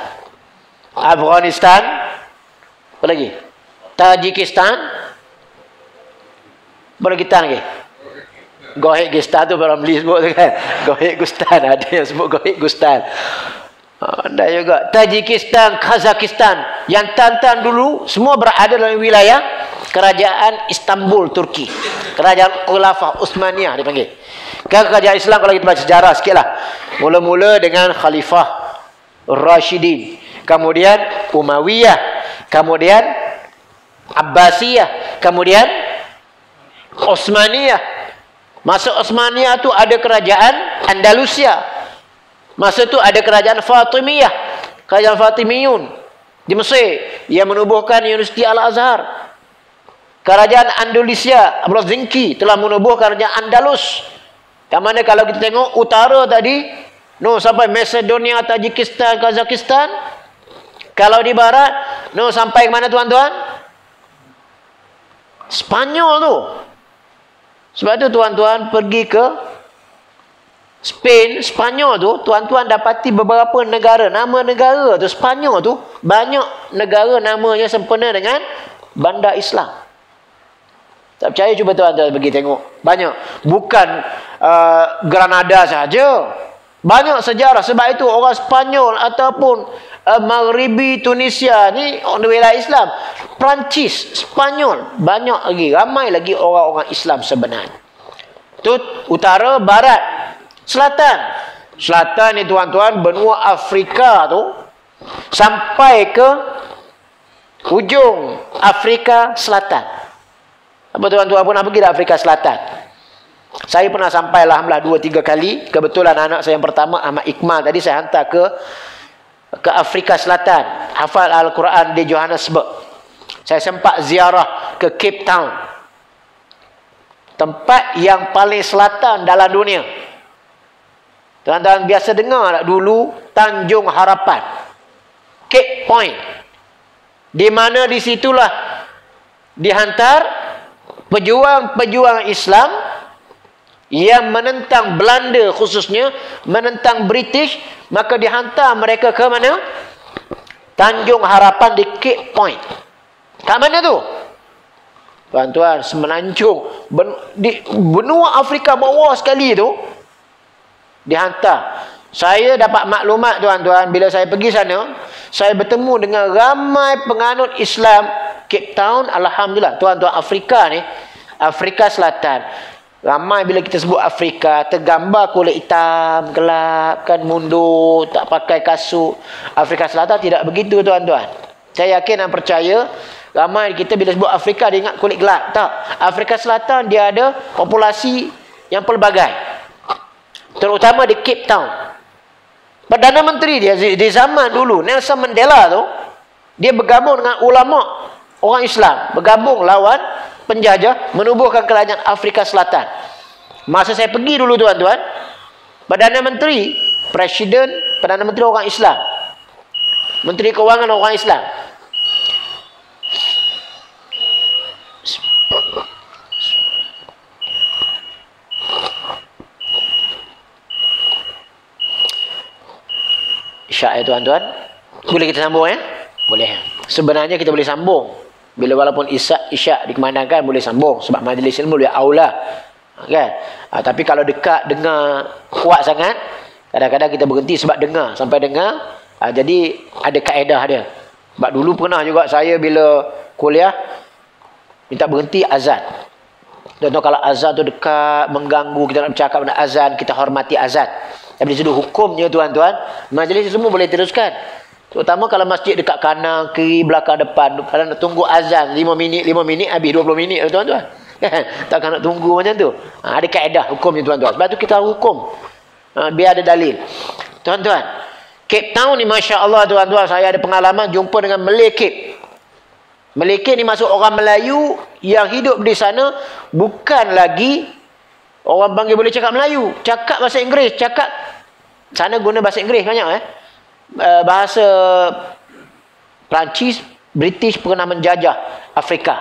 B: Afghanistan. Apa lagi? Tajikistan. Boleh lagi. Gohekistan tu orang beli sebut tu kan. Gohekistan, ada yang sebut Gohekistan. Ada juga Tajikistan, Kazakhstan. Yang Tan dulu semua berada dalam wilayah kerajaan Istanbul, Turki. Kerajaan Khulafah Utsmaniyah dipanggil. Kerajaan Islam kalau kita baca sejarah sikitlah. Mula-mula dengan Khalifah Rashidin, kemudian Umayyah, kemudian Abbasiyah, kemudian Utsmaniyah. Masa Utsmaniyah tu ada kerajaan Andalusia. Masa tu ada kerajaan Fatimiyah, kerajaan Fatimiyun di Mesir yang menubuhkan Universiti Al-Azhar. Kerajaan Andalusia, Abdullah Zinki telah menubuhkan kerajaan Andalus. Yang mana kalau kita tengok utara tadi, sampai Macedonia, Tajikistan, Kazakhstan. Kalau di barat, sampai ke mana tuan-tuan? Spanyol tu. Sebab tu tuan-tuan pergi ke Spain, Spanyol tu, tuan-tuan dapati beberapa negara. Nama negara tu, Spanyol tu, banyak negara namanya sempena dengan bandar Islam. Tak percaya, cuba tuan-tuan pergi tengok. Banyak. Bukan Granada saja. Banyak sejarah. Sebab itu orang Spanyol ataupun Maghribi, Tunisia ni wilayah Islam. Perancis, Spanyol, banyak lagi. Ramai lagi orang-orang Islam sebenarnya. Itu utara, barat, selatan. Selatan ni tuan-tuan, benua Afrika tu sampai ke hujung Afrika Selatan. Apa tuan-tuan pernah pergi ke Afrika Selatan? Saya pernah sampai alhamdulillah 2-3 kali. Kebetulan anak saya yang pertama Ahmad Iqmal tadi saya hantar ke Afrika Selatan. Hafal Al-Quran di Johannesburg. Saya sempat ziarah ke Cape Town. Tempat yang paling selatan dalam dunia. Tuan-tuan biasa dengar tak dulu Tanjung Harapan, Cape Point. Di mana di situlah dihantar pejuang-pejuang Islam yang menentang Belanda, khususnya menentang British. Maka dihantar mereka ke mana? Tanjung Harapan di Cape Point. Kat mana tu? Tuan-tuan, semenanjung di benua Afrika bawah sekali tu dihantar. Saya dapat maklumat tuan-tuan, bila saya pergi sana, saya bertemu dengan ramai penganut Islam Cape Town. Alhamdulillah, tuan-tuan, Afrika ni, Afrika Selatan, ramai bila kita sebut Afrika, tergambar kulit hitam, gelap, kan, mundur, tak pakai kasut. Afrika Selatan tidak begitu tuan-tuan. Saya yakin dan percaya, ramai kita bila sebut Afrika, dia ingat kulit gelap. Tak. Afrika Selatan dia ada populasi yang pelbagai. Terutama di Cape Town. Perdana Menteri dia di zaman dulu, Nelson Mandela tu, dia bergabung dengan ulama orang Islam, bergabung lawan penjajah, menubuhkan kerajaan Afrika Selatan. Masa saya pergi dulu tuan-tuan, Perdana Menteri, Presiden, Perdana Menteri orang Islam, Menteri Kewangan orang Islam. Isyak ya tuan-tuan. Boleh kita sambung ya? Boleh. Sebenarnya kita boleh sambung. Bila walaupun isyak dikumandangkan boleh sambung. Sebab majlis ilmu lebih aula. Kan? Tapi kalau dekat dengar kuat sangat, kadang-kadang kita berhenti sebab dengar. Sampai dengar. Jadi ada kaedah dia. Sebab dulu pernah juga saya bila kuliah minta berhenti azan. Contoh kalau azan tu dekat, mengganggu, kita nak bercakap dengan azan, kita hormati azan. Tapi di situ hukumnya tuan-tuan, majlis semua boleh teruskan. Terutama kalau masjid dekat kanan, kiri, belakang, depan. Kalau nak tunggu azan 5 minit habis 20 minit tuan-tuan. Takkan nak tunggu macam tu. Ada kaedah hukumnya tuan-tuan. Sebab tu kita hukum. Biar ada dalil. Tuan-tuan, Cape Town ni Masya Allah tuan-tuan, saya ada pengalaman jumpa dengan Malay Cape. Malay Cape ni maksud orang Melayu yang hidup di sana, bukan lagi orang panggil boleh cakap Melayu. Cakap bahasa Inggeris. Cakap, sana guna bahasa Inggeris banyak bahasa Perancis, British pernah menjajah Afrika.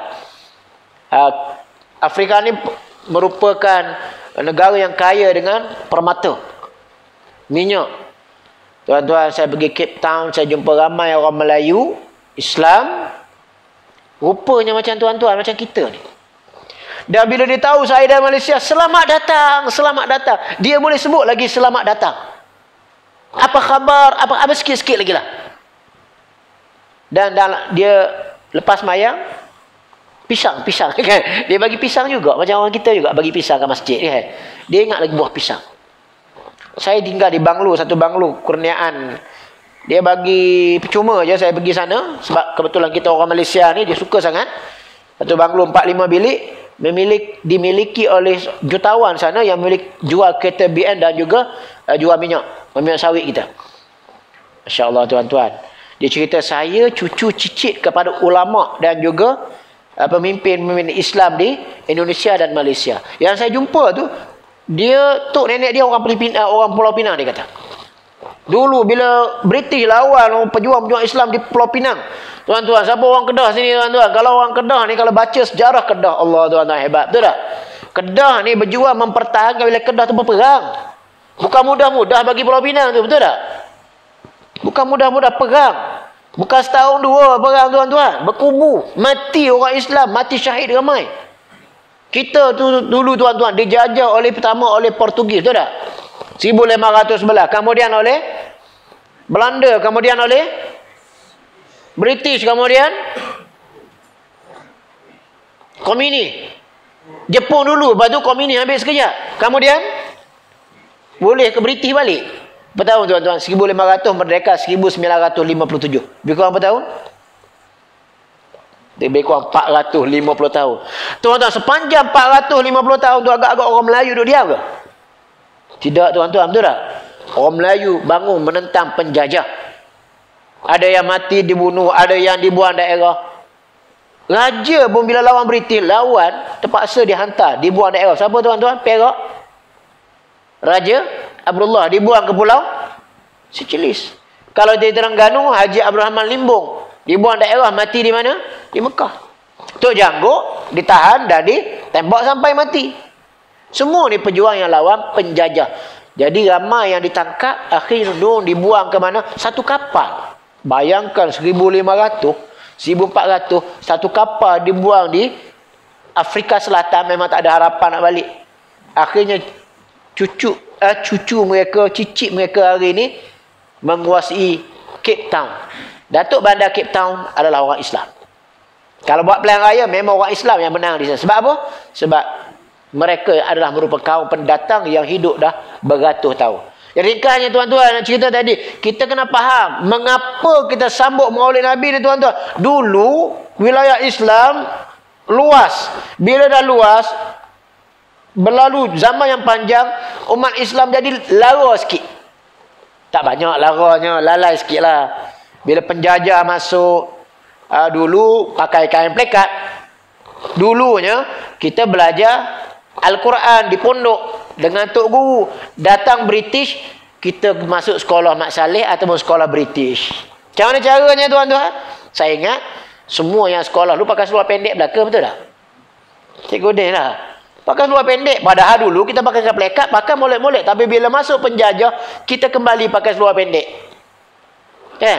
B: Afrika ni merupakan negara yang kaya dengan permata, minyak. Tuan-tuan, saya pergi Cape Town, saya jumpa ramai orang Melayu, Islam. Rupanya macam tuan-tuan, macam kita ni. Dan bila dia tahu saya dari Malaysia, selamat datang, selamat datang. Dia boleh sebut lagi selamat datang. Apa khabar? Apa sikit-sikit lagi lah. Dan dia lepas mayang, pisang kan. Dia bagi pisang juga. Macam orang kita juga bagi pisang ke masjid kan. Dia ingat lagi buah pisang. Saya tinggal di banglo, satu banglo kurniaan. Dia bagi percuma je saya pergi sana. Sebab kebetulan kita orang Malaysia ni, dia suka sangat. Satu banglo 4-5 bilik. Dimiliki oleh jutawan sana yang jual kereta BN dan juga jual minyak sawit kita. Masya Allah tuan-tuan. Dia cerita saya cucu cicit kepada ulama dan juga pemimpin Islam di Indonesia dan Malaysia. Yang saya jumpa tu, dia tok nenek dia orang Pulau Pinang, dia kata. Dulu bila British lawan pejuang-pejuang Islam di Pulau Pinang, tuan-tuan, siapa orang Kedah sini tuan-tuan? Kalau orang Kedah ni, kalau baca sejarah Kedah, Allah tuan-tuan, hebat, betul tak? Kedah ni berjuang mempertahankan bila Kedah tu berperang. Bukan mudah-mudah bagi Pulau Pinang tu, betul tak? Bukan mudah-mudah perang. Bukan setahun dua perang tuan-tuan. Berkubu. Mati orang Islam. Mati syahid ramai. Kita tu dulu tuan-tuan dijajah pertama oleh Portugis. Betul tak? 1511. Kemudian oleh Belanda. Kemudian oleh British. Kemudian Komini. Jepun dulu. Lepas tu Komini habis sekejap. Kemudian boleh ke British balik. Berapa tahun tuan-tuan? 1500 merdeka 1957. Lebih kurang berapa tahun? Lebih kurang 450 tahun. Tuan-tuan, sepanjang 450 tahun tu agak-agak orang Melayu duduk diam ke? Tidak tuan-tuan, betul tak? Orang Melayu bangun menentang penjajah. Ada yang mati dibunuh, ada yang dibuang daerah. Raja pun bila lawan British, lawan terpaksa dihantar, dibuang daerah. Siapa tuan-tuan? Perak. Raja Abdullah dibuang ke pulau Seychelles. Kalau di Terengganu, Haji Abdul Rahman Limbung dibuang daerah, mati di mana? Di Mekah. Tok Jangguk ditahan dan ditembak sampai mati. Semua ni pejuang yang lawan penjajah. Jadi ramai yang ditangkap, akhirnya dibuang ke mana? Satu kapal. Bayangkan 1500, 1400, satu kapal dibuang di Afrika Selatan, memang tak ada harapan nak balik. Akhirnya cucu mereka, cicit mereka hari ni menguasai Cape Town. Datuk Bandar Cape Town adalah orang Islam. Kalau buat pilihan raya, memang orang Islam yang menang di sana. Sebab apa? Sebab mereka adalah merupakan kaum pendatang yang hidup dah beratus tahun. Jadi ringkasnya tuan-tuan, nak cerita tadi, kita kena faham mengapa kita sambut Maulid Nabi ni tuan-tuan. Dulu wilayah Islam luas. Bila dah luas, berlalu zaman yang panjang, umat Islam jadi lara sikit. Tak banyak laranya, lalai sikit lah. Bila penjajah masuk, dulu pakai kain plekat. Dulunya kita belajar Al-Quran di pondok dengan tok guru. Datang British, kita masuk sekolah Mat Saleh ataupun sekolah British. Macam mana caranya tuan-tuan? Saya ingat semua yang sekolah dulu pakai seluar pendek belaka, betul tak? Cikgu Din lah. Pakai seluar pendek. Padahal dulu kita pakai plekat, pakai molek-molek. Tapi bila masuk penjajah, kita kembali pakai seluar pendek. Kan?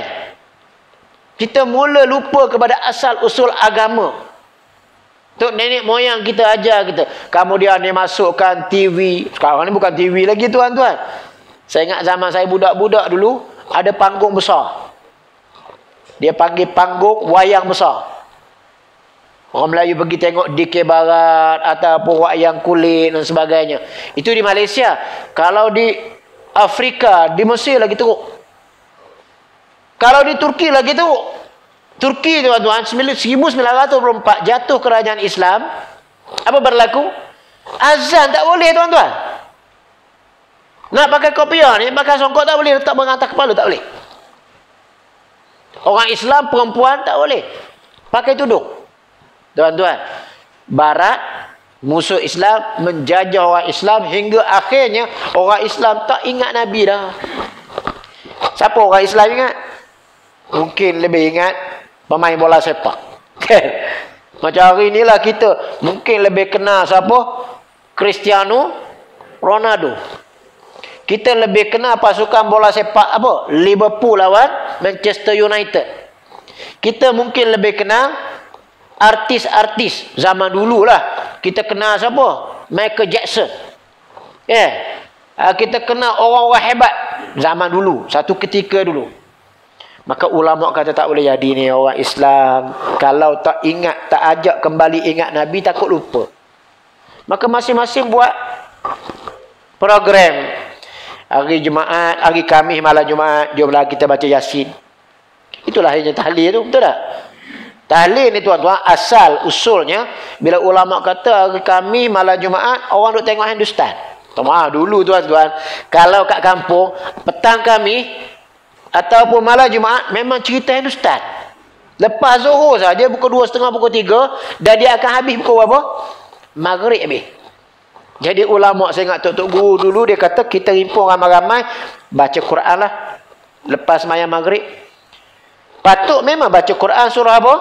B: Kita mula lupa kepada asal-usul agama. Tok nenek moyang kita ajar kita. Kemudian dia masukkan TV. Sekarang ni bukan TV lagi tuan-tuan. Saya ingat zaman saya budak-budak dulu, ada panggung besar. Dia panggil panggung wayang besar. Orang Melayu pergi tengok DK Barat ataupun wayang kulit dan sebagainya. Itu di Malaysia. Kalau di Afrika, di Mesir lagi teruk. Kalau di Turki lagi teruk. Turki tuan-tuan, 1924 jatuh kerajaan Islam. Apa berlaku? Azan tak boleh tuan-tuan. Nak pakai kopiah ni, pakai songkok tak boleh. Letak mengatas kepala tak boleh. Orang Islam, perempuan tak boleh. Pakai tudung. Tuan-tuan, Barat, musuh Islam, menjajah orang Islam hingga akhirnya orang Islam tak ingat Nabi dah. Siapa orang Islam ingat? Mungkin lebih ingat pemain bola sepak. Macam hari inilah kita mungkin lebih kenal siapa? Cristiano Ronaldo. Kita lebih kenal pasukan bola sepak apa? Liverpool lawan Manchester United. Kita mungkin lebih kenal artis-artis zaman dulu lah. kita kenal siapa? Michael Jackson. Kita kenal orang-orang hebat zaman dulu, satu ketika dulu. Maka ulama kata tak boleh jadi ni orang Islam. Kalau tak ingat, tak ajak kembali ingat Nabi, takut lupa. Maka masing-masing buat program. Hari Jumaat, hari Khamis, malam Jumaat, jomlah kita baca Yasin. Itulah hanya tahlil tu, betul tak? Tahlil ni tuan-tuan, asal usulnya, bila ulama kata hari Khamis, malam Jumaat, orang duk tengok Hindustan. Dulu tuan-tuan, kalau kat kampung, petang Khamis, ataupun malam Jumaat, memang cerita Hindustan. Lepas Zuhur saja, pukul 2.30, pukul 3, dan dia akan habis pukul berapa? Maghrib habis. Jadi ulama' saya ingat Tok Guru dulu, dia kata kita himpun ramai-ramai, baca Quran lah. Lepas sembahyang maghrib. Patut memang baca Quran surah apa?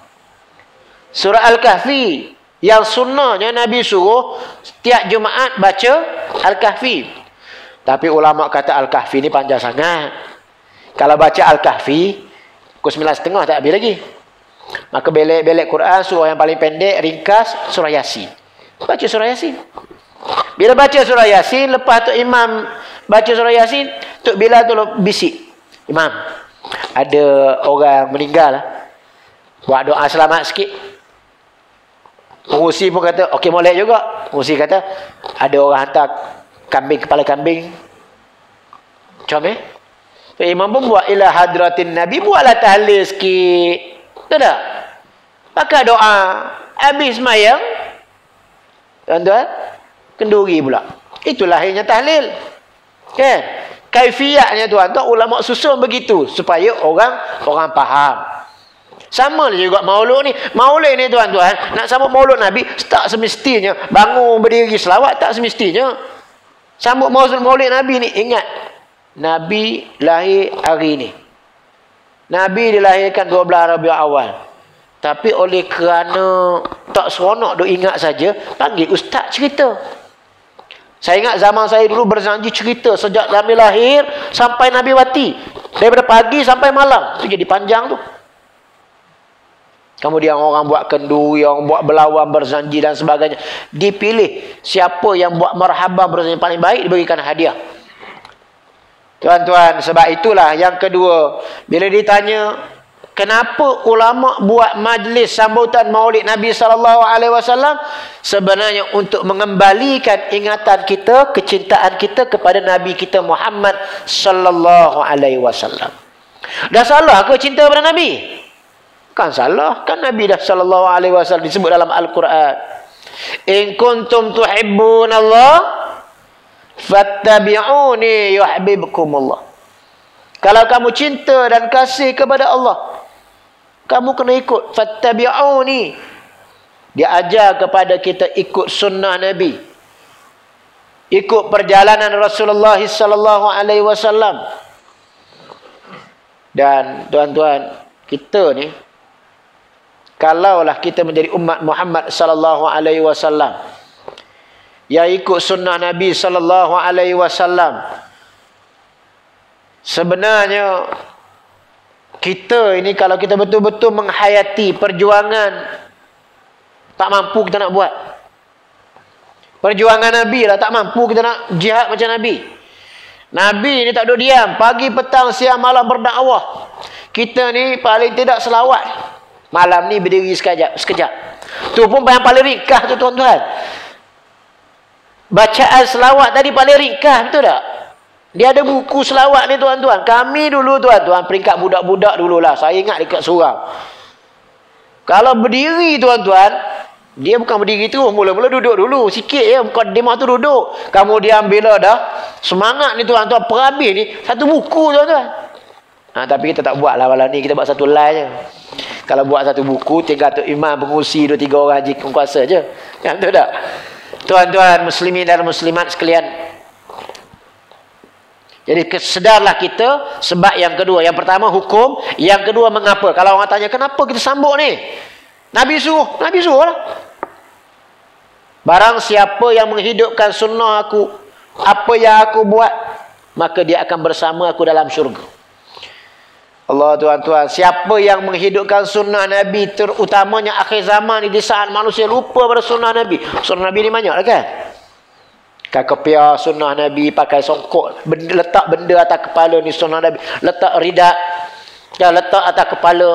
B: Surah Al-Kahfi. Yang sunnahnya Nabi suruh setiap Jumaat baca Al-Kahfi. Tapi ulama' kata Al-Kahfi ni panjang sangat. Kalau baca Al-Kahfi, pukul 9.30 tak habis lagi. Maka belek-belek Quran, surah yang paling pendek, ringkas, surah Yasin. Baca surah Yasin. Bila baca surah Yasin, lepas tu imam baca surah Yasin, Tok Bilal tu bisik. Imam, ada orang meninggal lah. Buat doa selamat sikit. Pengurusi pun kata, okey molek juga. Pengurusi kata, ada orang hantar kambing, kepala kambing. Comel. Imam pun buat ila hadratin Nabi, buatlah tahlil sikit. Betul tak? Pakai doa. Habis semayang, tuan-tuan, kenduri pula. Itulah akhirnya tahlil. Kan? Kaifiatnya tuan-tuan, ulama susun begitu supaya orang faham. Sama juga maulud ni. Maulud ni tuan-tuan, nak sambut maulud Nabi, tak semestinya bangun berdiri selawat, tak semestinya. Sambut maulud Nabi ni, ingat, Nabi lahir hari ni. Nabi dilahirkan 12 Rabiul Awal. Tapi oleh kerana tak seronok duk ingat saja, panggil ustaz cerita. Saya ingat zaman saya dulu berzanji cerita sejak Nabi lahir sampai Nabi mati. Daripada pagi sampai malam. Itu jadi panjang tu. Kemudian orang buat kenduri, orang buat berlawan, berzanji dan sebagainya. Dipilih siapa yang buat marhaban berzanji paling baik, diberikan hadiah. Tuan-tuan, sebab itulah yang kedua, bila ditanya kenapa ulama buat majlis sambutan Maulid Nabi SAW, sebenarnya untuk mengembalikan ingatan kita, kecintaan kita kepada Nabi kita Muhammad SAW. Dah salah ke cinta pada Nabi? Kan salah, kan Nabi dah SAW disebut dalam Al-Quran. In kuntum tuhibbun Allah fattabi'uni yuhibbukumullah. Kalau kamu cinta dan kasih kepada Allah, kamu kena ikut. Fattabi'uni. Dia ajar kepada kita ikut sunnah Nabi. Ikut perjalanan Rasulullah SAW. Dan tuan-tuan, kita ni, kalaulah kita menjadi umat Muhammad SAW yang ikut sunnah Nabi SAW, sebenarnya kita ini kalau kita betul-betul menghayati perjuangan, tak mampu kita nak buat. Perjuangan Nabi lah, tak mampu kita nak jihad macam Nabi. Nabi ni tak duduk diam. Pagi, petang, siang, malam berdakwah. Kita ni paling tidak selawat. Malam ni berdiri sekejap. Tu pun yang paling ringkas tu tuan-tuan. Bacaan selawat tadi paling ringkas, betul tak? Dia ada buku selawat ni tuan-tuan. Kami dulu tuan-tuan, peringkat budak-budak dululah. Saya ingat dekat surau. Kalau berdiri tuan-tuan, dia bukan berdiri tu, mula-mula duduk dulu. Sikit ya, mukadimah tu duduk. Kemudian bila dah semangat ni tuan-tuan, perhabis ni, satu buku tuan-tuan. Tapi kita tak buat lah malam ni, kita buat satu line je. Kalau buat satu buku, tinggal tu imam, pengurusi, 2-3 orang haji kuasa je. Kan tu tak? Tuan-tuan, muslimin dan muslimat sekalian. Jadi sedarlah kita sebab yang kedua. Yang pertama hukum, yang kedua mengapa. Kalau orang tanya kenapa kita sambut ni? Nabi suruh lah. Barang siapa yang menghidupkan sunnah aku, apa yang aku buat, maka dia akan bersama aku dalam syurga. Allah tuan-tuan, siapa yang menghidupkan sunnah Nabi, terutamanya akhir zaman ni, di saat manusia lupa pada sunnah Nabi. Sunnah Nabi ni banyak lah kan? Kopiah sunnah Nabi, pakai songkok, letak benda atas kepala ni sunnah Nabi, letak ridak, letak atas kepala.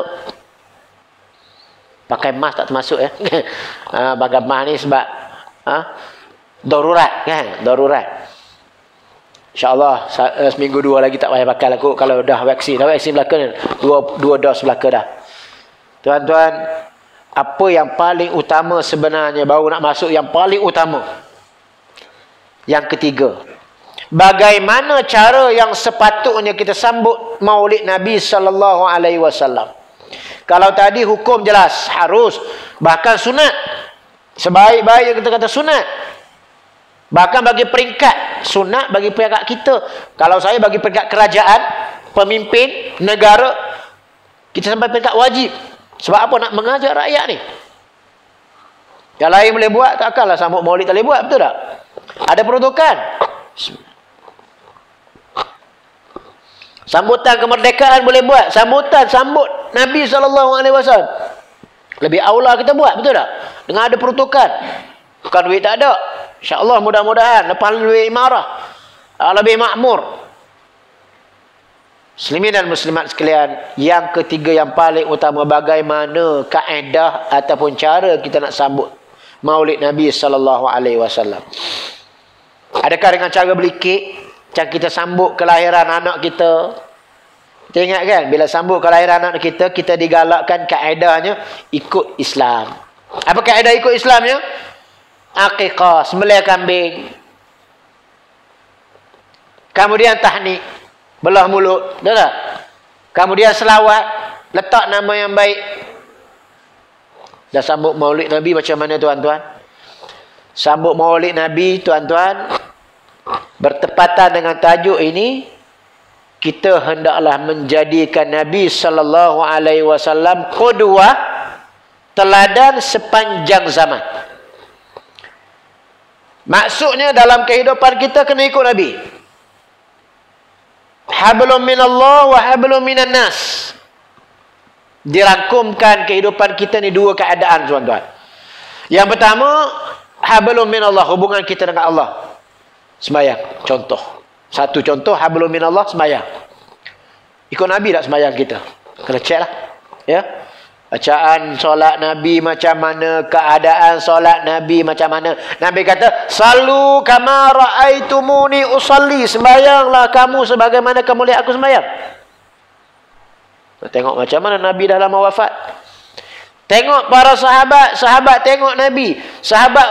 B: Pakai mask tak termasuk ya. Pakai mask ni sebab darurat kan, darurat. InsyaAllah seminggu 2 lagi tak payah pakai lah kot, kalau dah vaksin. Dah vaksin belaka ni, dua dos belaka dah. Tuan-tuan, apa yang paling utama sebenarnya, baru nak masuk yang paling utama. Yang ketiga, bagaimana cara yang sepatutnya kita sambut Maulid Nabi sallallahu alaihi wasallam. Kalau tadi hukum jelas, harus, bahkan sunat. Sebaik-baik kita kata sunat. Bahkan bagi peringkat sunat, bagi peringkat kita. Kalau saya bagi peringkat kerajaan, pemimpin, negara, kita sampai peringkat wajib. Sebab apa? Nak mengajar rakyat ni. Yang lain boleh buat, takkanlah sambut Maulid tak boleh buat, betul tak? Ada peruntukan. Sambutan kemerdekaan boleh buat. Sambut Nabi SAW. Lebih aula kita buat, betul tak? Dengan ada peruntukan. Bukan duit tak ada. InsyaAllah mudah-mudahan lepas lebih imarah, lebih makmur. Muslimin dan muslimat sekalian, yang ketiga yang paling utama, bagaimana kaedah ataupun cara kita nak sambut Maulid Nabi sallallahu alaihi wasallam. Adakah dengan cara beli kek, macam kita sambut kelahiran anak kita? Kita ingat kan, bila sambut kelahiran anak kita, kita digalakkan kaedahnya ikut Islam. Apa kaedah ikut Islamnya? Aqiqah, sembelih kambing. Kemudian tahnik, belah mulut, betul tak? Kemudian selawat, letak nama yang baik. Dah sambut Maulid Nabi macam mana tuan-tuan? Sambut Maulid Nabi tuan-tuan, bertepatan dengan tajuk ini, kita hendaklah menjadikan Nabi sallallahu alaihi wasallam qudwah, teladan sepanjang zaman. Maksudnya dalam kehidupan kita kena ikut Nabi. Hablum minallah wa hablum minan nas. Dirangkumkan kehidupan kita ni dua keadaan tuan-tuan. Yang pertama, hablum minallah, hubungan kita dengan Allah. Sembahyang, contoh. Satu contoh, hablum minallah, sembahyang. Ikut Nabi tak sembahyang kita? Kena cek lah. Ya. Bacaan solat Nabi macam mana, keadaan solat Nabi macam mana. Nabi kata, "Sallu kama ra'aitumuni usalli." Sembayanglah kamu sebagaimana kamu lihat aku sembayang. Tengok macam mana Nabi dah lama wafat. Tengok para sahabat, sahabat tengok Nabi. Sahabat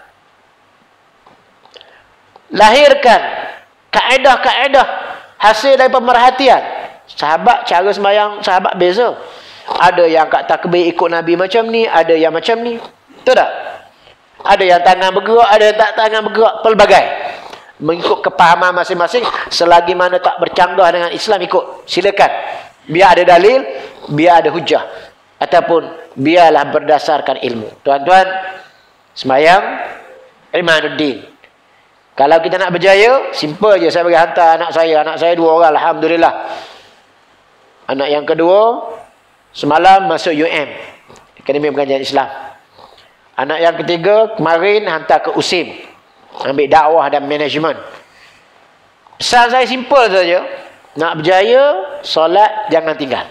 B: lahirkan kaedah-kaedah hasil dari pemerhatian. Sahabat cara sembayang, sahabat beza. Ada yang kat takbir ikut Nabi macam ni, ada yang macam ni. Betul tak? Ada yang tangan bergerak, ada yang tak tangan bergerak, pelbagai. Mengikut kepahaman masing-masing, selagi mana tak bercanggah dengan Islam, ikut. Silakan. Biar ada dalil, biar ada hujah. Ataupun biarlah berdasarkan ilmu. Tuan-tuan, sembahyang imanuddin. Kalau kita nak berjaya, simple je. Saya bagi hantar anak saya. Anak saya 2 orang, alhamdulillah. Anak yang kedua semalam masuk UM, Akademi Pengajian Islam. Anak yang ketiga kemarin hantar ke USIM, ambil dakwah dan management. Pesan saya simple saja. Nak berjaya, solat jangan tinggal.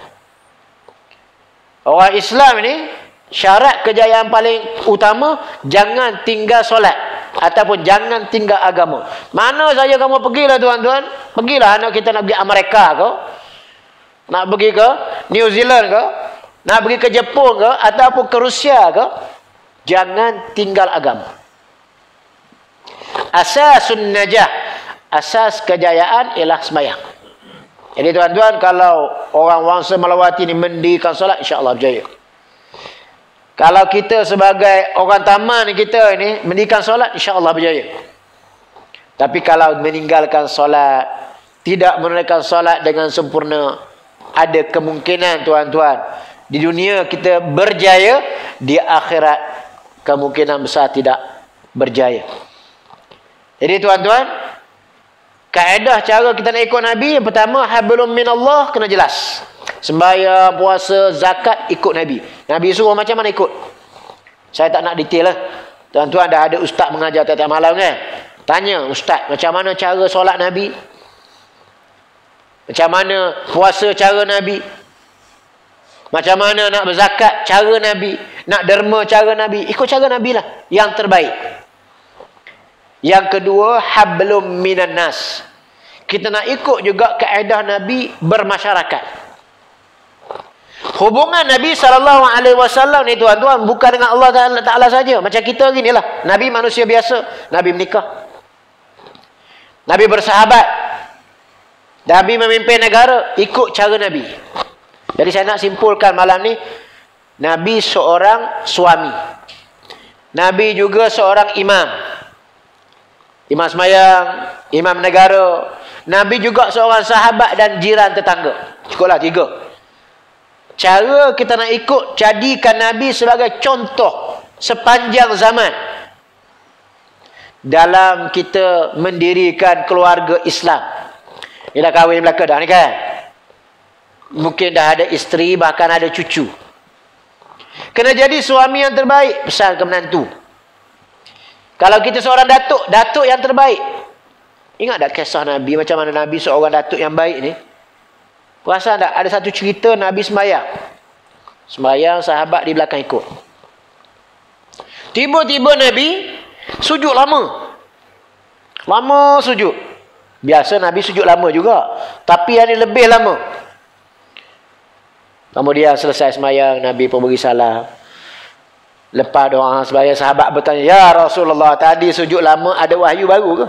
B: Orang Islam ini, syarat kejayaan paling utama, jangan tinggal solat. Ataupun jangan tinggal agama. Mana saja kamu pergilah tuan-tuan. Pergilah anak kita nak pergi Amerika ke, nak pergi ke New Zealand ke, nak pergi ke Jepun ke, ataupun ke Rusia ke, jangan tinggal agama. Asasun najah, asas kejayaan ialah sembahyang. Jadi tuan-tuan, kalau orang Wangsa Malawati ni mendirikan solat, insya-Allah berjaya. Kalau kita sebagai orang taman kita ini mendirikan solat, insya-Allah berjaya. Tapi kalau meninggalkan solat, tidak menunaikan solat dengan sempurna, ada kemungkinan tuan-tuan, di dunia kita berjaya, di akhirat kemungkinan besar tidak berjaya. Jadi tuan-tuan, kaedah cara kita nak ikut Nabi, yang pertama, hablum minallah, kena jelas. Sembahyang, puasa, zakat, ikut Nabi. Nabi suruh macam mana ikut? Saya tak nak detail lah. Tuan-tuan dah ada ustaz mengajar tiap-tiap malam kan? Tanya ustaz, macam mana cara solat Nabi? Macam mana puasa cara Nabi? Macam mana nak berzakat cara Nabi? Nak derma cara Nabi? Ikut cara Nabi lah. Yang terbaik. Yang kedua, hablum minan nas. Kita nak ikut juga kaedah Nabi bermasyarakat. Hubungan Nabi SAW ni tuan-tuan bukan dengan Allah Ta'ala saja. Macam kita gini lah. Nabi manusia biasa. Nabi menikah. Nabi bersahabat. Nabi memimpin negara. Ikut cara Nabi. Jadi saya nak simpulkan malam ni. Nabi seorang suami. Nabi juga seorang imam. Imam sembahyang, imam negara. Nabi juga seorang sahabat dan jiran tetangga. Cukuplah 3. Cara kita nak ikut, jadikan Nabi sebagai contoh sepanjang zaman dalam kita mendirikan keluarga Islam. Dia dah kahwin belaka dah ni kan? Mungkin dah ada isteri, bahkan ada cucu. Kena jadi suami yang terbaik, pesan ke menantu. Kalau kita seorang datuk yang terbaik. Ingat tak kisah Nabi, macam mana Nabi seorang datuk yang baik ni? Perasan tak? Ada satu cerita Nabi sembahyang. Sembahyang, sahabat di belakang ikut. Tiba-tiba Nabi sujud lama. Lama sujud. Biasa Nabi sujud lama juga. Tapi yang ni lebih lama. Kemudian selesai sembahyang, Nabi pun beri salam. Lepas doa sembahyang, sahabat bertanya, "Ya Rasulullah, tadi sujud lama ada wahyu baru ke?"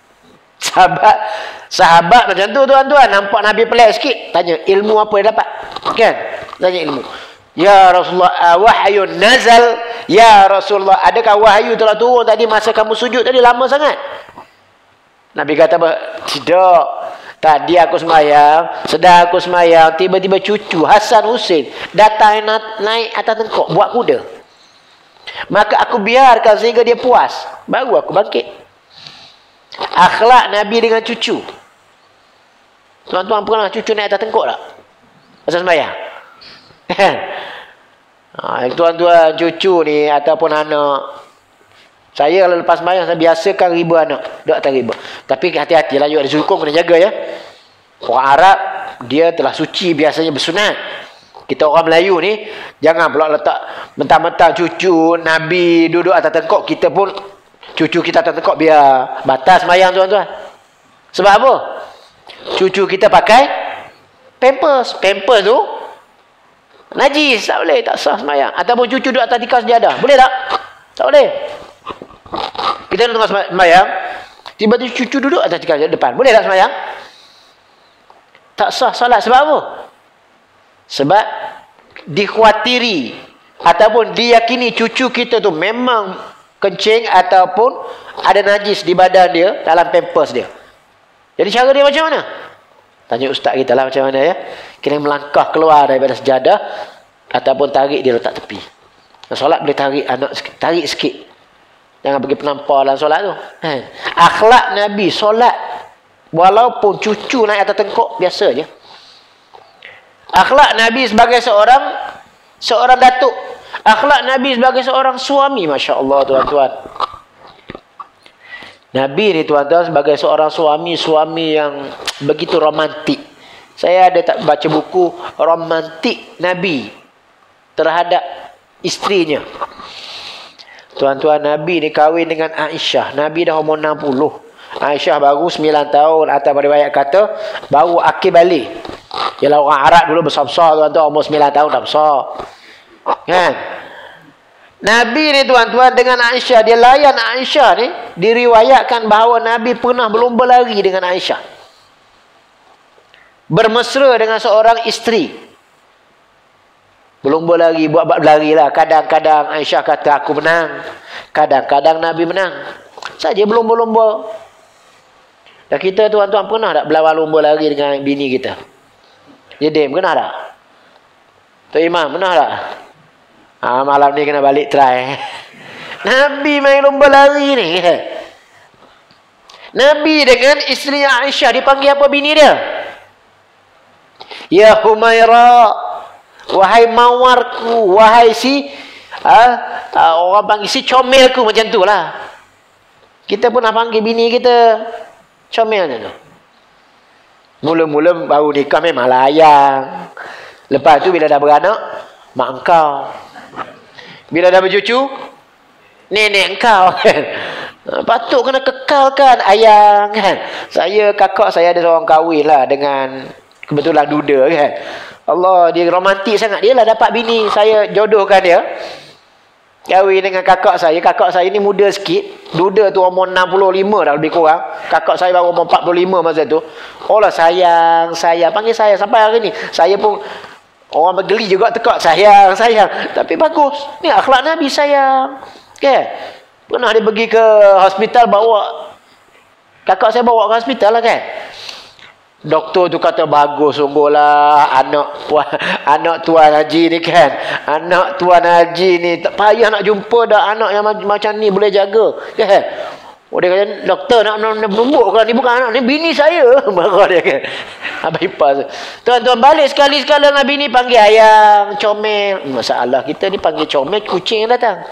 B: Sahabat macam tu tuan-tuan, nampak Nabi pelik sikit, tanya, ilmu apa dia dapat? Kan? Tanya ilmu. "Ya Rasulullah, wahyun nazal." "Ya Rasulullah, adakah wahyu telah turun tadi masa kamu sujud tadi lama sangat?" Nabi kata apa? "Tidak. Tadi aku sembahyang, sedang aku sembahyang, tiba-tiba cucu Hasan Husin datang naik atas tengkok buat kuda. Maka aku biarkan sehingga dia puas. Baru aku bangkit." Akhlak Nabi dengan cucu. Tuan-tuan pernah cucu naik atas tengkok tak? Masa sembahyang? Tuan-tuan cucu ni ataupun anak. Saya kalau lepas sembahyang saya biasakan riba anak. Tak atas riba. Tapi hati-hati lah juga. Ada hukum kena jaga ya. Orang Arab dia telah suci biasanya bersunat. Kita orang Melayu ni jangan pula letak mentang-mentang cucu Nabi duduk atas tengkok, kita pun cucu kita atas tengkok, biar batas sembahyang tuan-tuan. Sebab apa? Cucu kita pakai pampers. Pampers tu najis, tak boleh, tak sah sembahyang. Ataupun cucu duduk atas tikar sejadah, boleh tak? Tak boleh. Kita tengah sembahyang, tiba-tiba cucu duduk atas tikar depan, boleh tak sembahyang? Tak sah salat. Sebab apa? Sebab dikhawatiri ataupun diyakini cucu kita tu memang kencing ataupun ada najis di badan dia, dalam pampers dia. Jadi cara dia macam mana? Tanya ustaz kita lah macam mana ya. Kena melangkah keluar daripada sejadah ataupun tarik dia letak tepi. Solat boleh tarik anak sikit, tarik sikit. Jangan pergi penampar dalam solat tu. Akhlak Nabi solat walaupun cucu naik atas tengkok biasa je. Akhlak Nabi sebagai seorang datuk. Akhlak Nabi sebagai seorang suami, masya-Allah tuan-tuan. Nabi ni tuan-tuan sebagai seorang suami yang begitu romantik. Saya ada tak baca buku romantik Nabi terhadap isterinya. Tuan-tuan, Nabi ni kahwin dengan Aisyah. Nabi dah umur 60. Aisyah baru 9 tahun atau riwayat kata baru akil balik. Yalah orang Arab dulu besar-besar tuan-tuan, umur 9 tahun dah besar. Kan? Nabi ni tuan-tuan dengan Aisyah, dia layan Aisyah ni, diriwayatkan bahawa Nabi pernah berlumba lari dengan Aisyah. Bermesra dengan seorang isteri. Berlumba lari, buat berlari lah. Kadang-kadang Aisyah kata aku menang. Kadang-kadang Nabi menang. Saja berlumba-lumba. Dan kita tuan-tuan pernah tak berlawan lumba lari dengan bini kita? Jedim, pernah tak? Tok Imam, pernah tak? Malam ni kena balik try. Nabi main lumba lari ni. Nabi dengan isteri Aisyah dipanggil apa bini dia? Ya Humaira, wahai mawarku, wahai si orang panggil si comelku, macam tu lah. Kita pun nak panggil bini kita comelnya tu. Mula-mula baru nikah memang layang. Lepas tu bila dah beranak, mak engkau. Bila dah bercucu, nenek engkau kan. Patut kena kekalkan ayang kan. Kakak saya ada seorang kahwin lah dengan kebetulan duda kan. Allah, dia romantik sangat. Dia lah dapat bini, saya jodohkan dia. Kahwin dengan kakak saya. Kakak saya ni muda sikit. Duda tu umur 65 dah lebih kurang. Kakak saya baru umur 45 masa tu. Oh lah sayang. Panggil saya sampai hari ni. Saya pun orang bergeli juga tekak sayang. Tapi bagus. Ni akhlak Nabi sayang. Okay. Pernah dia pergi ke hospital, bawa kakak saya bawa ke hospital lah kan. Doktor tu kata bagus sungguh lah anak Tuan Haji ni kan. Anak Tuan Haji ni tak payah nak jumpa dah anak yang macam ni, boleh jaga kan. Oh, dia kata doktor nak menumbuk kan, ni bukan anak, ni bini saya. Marah dia kan. Abang ipar tuan-tuan balik sekali-sekala dengan bini panggil ayang, comel. Masalah kita ni panggil comel, kucing yang datang.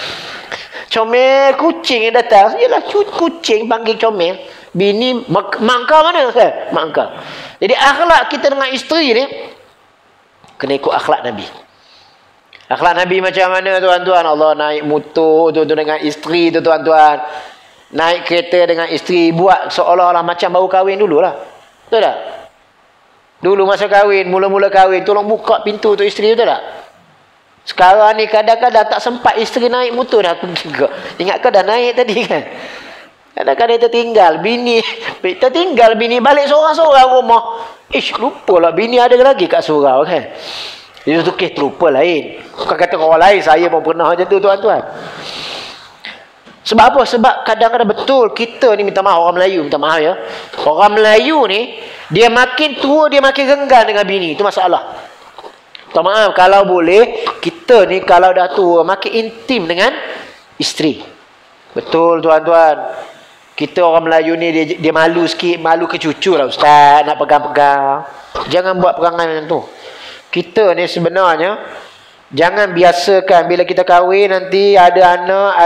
B: Comel, kucing yang datang. Yalah, kucing panggil comel. Bini, mak kau mana? Mak kau. Jadi akhlak kita dengan isteri ni, kena ikut akhlak Nabi. Akhlak Nabi macam mana tuan-tuan? Allah naik motor tu dengan isteri tu tuan-tuan. Naik kereta dengan isteri. Buat seolah-olah macam baru kahwin dululah. Betul tak? Dulu masa kahwin, mula-mula kahwin, tolong buka pintu tu isteri, betul tak? Sekarang ni kadang-kadang tak sempat isteri naik motor dah pergi juga. Ingat kau dah naik tadi kan? Kadang-kadang tertinggal bini balik seorang-seorang rumah. Lupalah bini ada lagi kat surau kan. Itu tu kes terlupa lain. Bukan kata orang lain, saya pun pernah macam tu tuan-tuan. Sebab apa? Sebab kadang-kadang betul kita ni, minta maaf orang Melayu, minta maaf ya. Orang Melayu ni, dia makin tua dia makin renggan dengan bini. Itu masalah. Minta maaf, kalau boleh kita ni kalau dah tua makin intim dengan isteri. Betul tuan-tuan. Kita orang Melayu ni dia malu sikit, malu ke cucu lah ustaz nak pegang-pegang. Jangan buat perangai macam tu. Kita ni sebenarnya jangan biasakan bila kita kahwin nanti ada anak,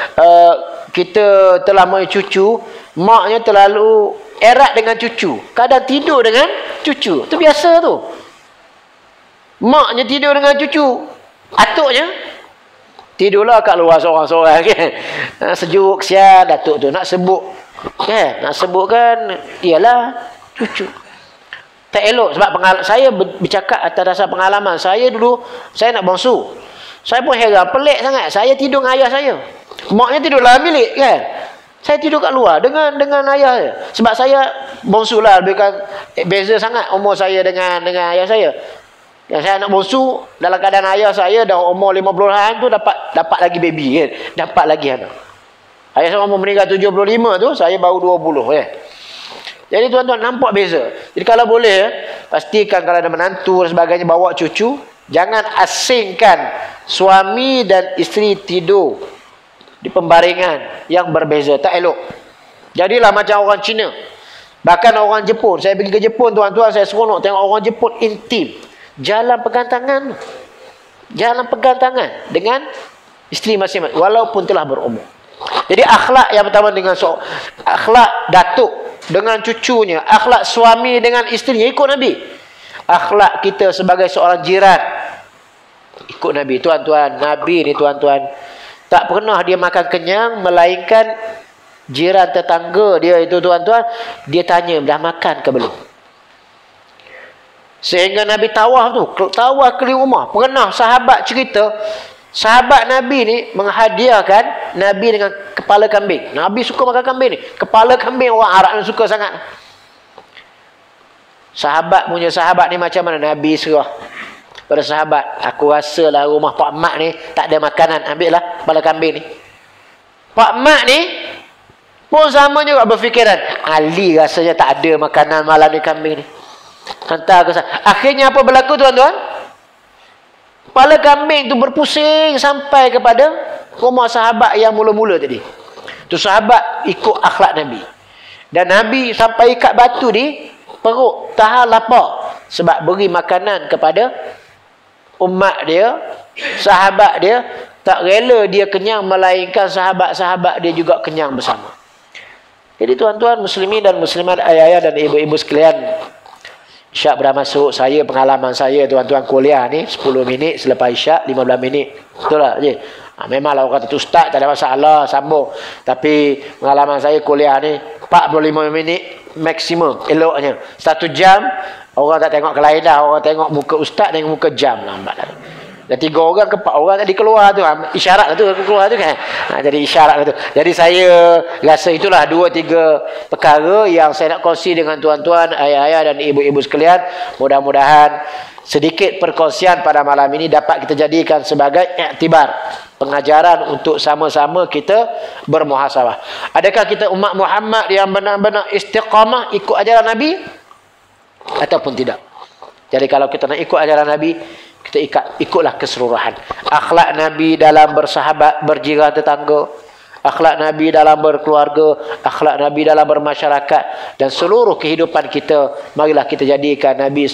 B: kita telah mempunyai cucu, maknya terlalu erat dengan cucu. Kadang tidur dengan cucu. Tu biasa tu. Maknya tidur dengan cucu. Atuknya tidurlah kat luar seorang-seorang kan. Sejuk siang datuk tu nak sebut kan. Nak sebut kan ialah cucu. Tak elok sebab saya bercakap atas dasar pengalaman. Saya dulu saya nak bongsu. Saya pun heran, pelik sangat. Saya tidur dengan ayah saya. Maknya tidur dalam bilik kan. Saya tidur kat luar dengan ayah saya. Sebab saya bongsu lah, lebihkan beza sangat umur saya dengan ayah saya. Yang saya anak bongsu, dalam keadaan ayah saya dah umur 50-an tu dapat lagi baby kan. Dapat lagi anak. Ayah saya umur meninggal 75 tu, saya baru 20 kan. Jadi tuan-tuan nampak beza. Jadi kalau boleh, pastikan kalau ada menantu dan sebagainya bawa cucu, jangan asingkan suami dan isteri tidur di pembaringan yang berbeza. Tak elok. Jadilah macam orang Cina. Bahkan orang Jepun. Saya pergi ke Jepun tuan-tuan, saya seronok tengok orang Jepun intim. Jalan pegang tangan dengan isteri masing-masing walaupun telah berumur. Jadi akhlak yang pertama dengan akhlak datuk dengan cucunya, akhlak suami dengan isterinya ikut Nabi. Akhlak kita sebagai seorang jiran ikut Nabi. Tuan-tuan, Nabi ni tuan-tuan tak pernah dia makan kenyang melainkan jiran tetangga dia itu tuan-tuan, dia tanya dah makan ke belum. Sehingga Nabi tawaf keliling rumah. Pernah sahabat cerita, sahabat Nabi ni menghadiahkan Nabi dengan kepala kambing. Nabi suka makan kambing ni. Kepala kambing orang Arab ni suka sangat. Sahabat punya sahabat ni macam mana? Nabi serah pada sahabat, aku rasalah rumah Pak Mat ni tak ada makanan, ambillah kepala kambing ni. Pak Mat ni pun sama juga berfikiran, Ali rasanya tak ada makanan malam ni kambing ni. Hantar ke sana. Akhirnya apa berlaku tuan-tuan? Kepala kambing tu berpusing sampai kepada rumah sahabat yang mula-mula tadi. Tu sahabat ikut akhlak Nabi. Dan Nabi sampai ikat batu di perut, tahan lapar. sebab beri makanan kepada umat dia, sahabat dia, tak rela dia kenyang melainkan sahabat-sahabat dia juga kenyang bersama. Jadi tuan-tuan muslimin dan muslimat, ayah-ayah dan ibu-ibu sekalian, Isyak dah masuk, pengalaman saya tuan-tuan kuliah ni 10 minit selepas Isyak, 15 minit. Betul tak? Memanglah orang kata tu ustaz tak ada masalah, sambung. Tapi pengalaman saya kuliah ni 45 minit maksimum eloknya. 1 jam orang tak tengok kelainan dah, orang tengok muka ustaz dengan muka jam lambat dah. Dah 3 orang ke 4 orang tadi keluar tu, isyarat lah tu keluar tu kan. Jadi isyarat lah tu. Jadi saya rasa itulah 2-3 perkara yang saya nak kongsi dengan tuan-tuan, ayah-ayah dan ibu-ibu sekalian. Mudah-mudahan sedikit perkongsian pada malam ini dapat kita jadikan sebagai iktibar, pengajaran untuk sama-sama kita bermuhasabah. Adakah kita umat Muhammad yang benar-benar istiqamah ikut ajaran Nabi ataupun tidak? Jadi kalau kita nak ikut ajaran Nabi, kita ikutlah keseluruhan. Akhlak Nabi dalam bersahabat, berjiran tetangga, akhlak Nabi dalam berkeluarga, akhlak Nabi dalam bermasyarakat, dan seluruh kehidupan kita, marilah kita jadikan Nabi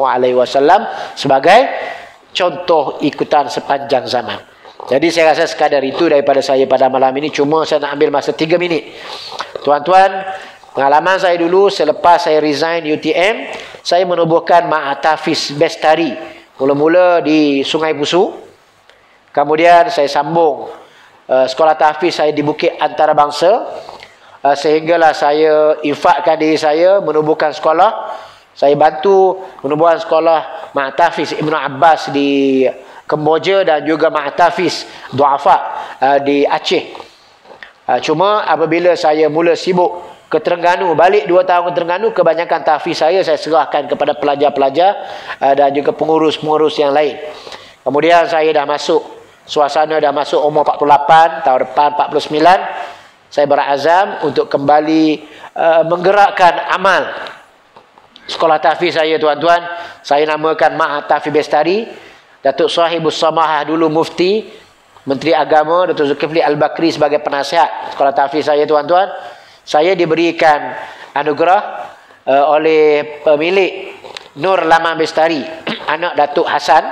B: SAW sebagai contoh ikutan sepanjang zaman. Jadi saya rasa sekadar itu daripada saya pada malam ini. Cuma saya nak ambil masa 3 minit. Tuan-tuan, pengalaman saya dulu selepas saya resign UTM, saya menubuhkan Ma'atafiz Bestari. Mula-mula di Sungai Busu. Kemudian saya sambung sekolah tahfiz saya di Bukit Antarabangsa. Sehinggalah saya infakkan diri saya menubuhkan sekolah. Saya bantu menubuhkan sekolah Ma'atafiz Ibn Abbas di Kemboja dan juga Ma'atafiz Du'afa di Aceh. Cuma apabila saya mula sibuk ke Terengganu, balik 2 tahun ke Terengganu, kebanyakan tahfiz saya serahkan kepada pelajar-pelajar dan juga pengurus-pengurus yang lain. Kemudian saya dah masuk, suasana dah masuk umur 48, tahun depan 49, saya berazam untuk kembali menggerakkan amal sekolah tahfiz saya tuan-tuan. Saya namakan Ma'atafiz Bestari. Datuk Sahibus Samahah dulu mufti, Menteri Agama Datuk Zulkifli Al-Bakri sebagai penasihat sekolah tahfiz saya tuan-tuan. Saya diberikan anugerah oleh pemilik Nur Laman Bestari, anak Datuk Hasan,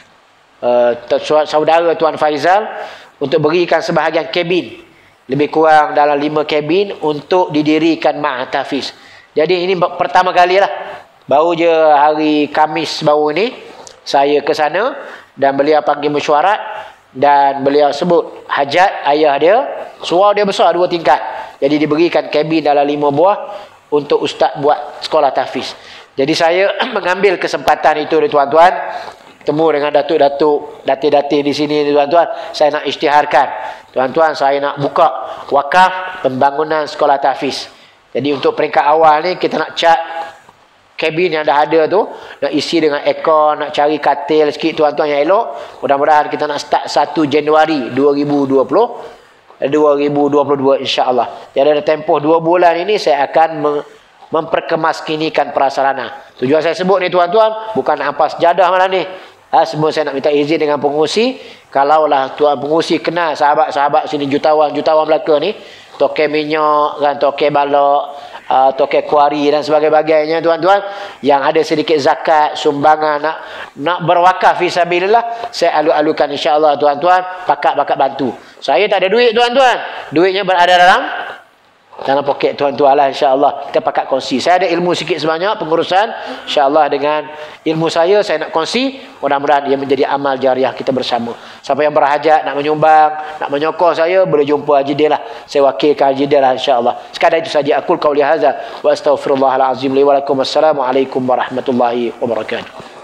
B: saudara Tuan Faizal, untuk berikan sebahagian kabin, lebih kurang dalam 5 kabin untuk didirikan Ma'atafiz. Jadi ini pertama kali lah. Baru je hari Khamis baru ni saya ke sana dan beliau panggil mesyuarat dan beliau sebut hajat ayah dia. Surau dia besar 2 tingkat. Jadi diberikan kabin dalam 5 buah untuk ustaz buat sekolah tahfiz. Jadi saya mengambil kesempatan itu tuan-tuan, bertemu dengan datuk-datuk, datin-datin di sini tuan-tuan. Saya nak isytiharkan, tuan-tuan, saya nak buka wakaf pembangunan sekolah tahfiz. Jadi untuk peringkat awal ni kita nak cat kabin yang dah ada tu, nak isi dengan aircon, nak cari katil sikit tuan-tuan yang elok. Mudah-mudahan kita nak start 1 Januari 2022 insya-Allah. Jadi ada tempoh 2 bulan ini saya akan memperkemaskinikan prasarana. Tujuan saya sebut ni tuan-tuan bukan ampas jadah malam ni. Semua saya nak minta izin dengan pengurusi. Kalaulah tuan pengurusi kenal sahabat-sahabat sini jutawan Melaka ni, toke minyak kan, toke balak, toke kuari dan sebagainya tuan-tuan, yang ada sedikit zakat, sumbangan, nak berwakaf fisabilillah, saya alu-alukan insya-Allah tuan-tuan, pakat-pakat bantu. Saya tak ada duit tuan-tuan. Duitnya berada dalam poket tuan-tuan lah insya-Allah. Kita pakat kongsi. Saya ada ilmu sikit sebanyak pengurusan, insya-Allah dengan ilmu saya nak kongsi. Mudah-mudahan dia menjadi amal jariah kita bersama. Siapa yang berhajat nak menyumbang, nak menyokong saya, boleh jumpa Haji Dil lah. Saya wakilkan Haji Dil lah insya-Allah. Sekadar itu saja. Aqul qauli hadza wa astaghfirullahalazim li wa lakum. Wassalamualaikum warahmatullahi wabarakatuh.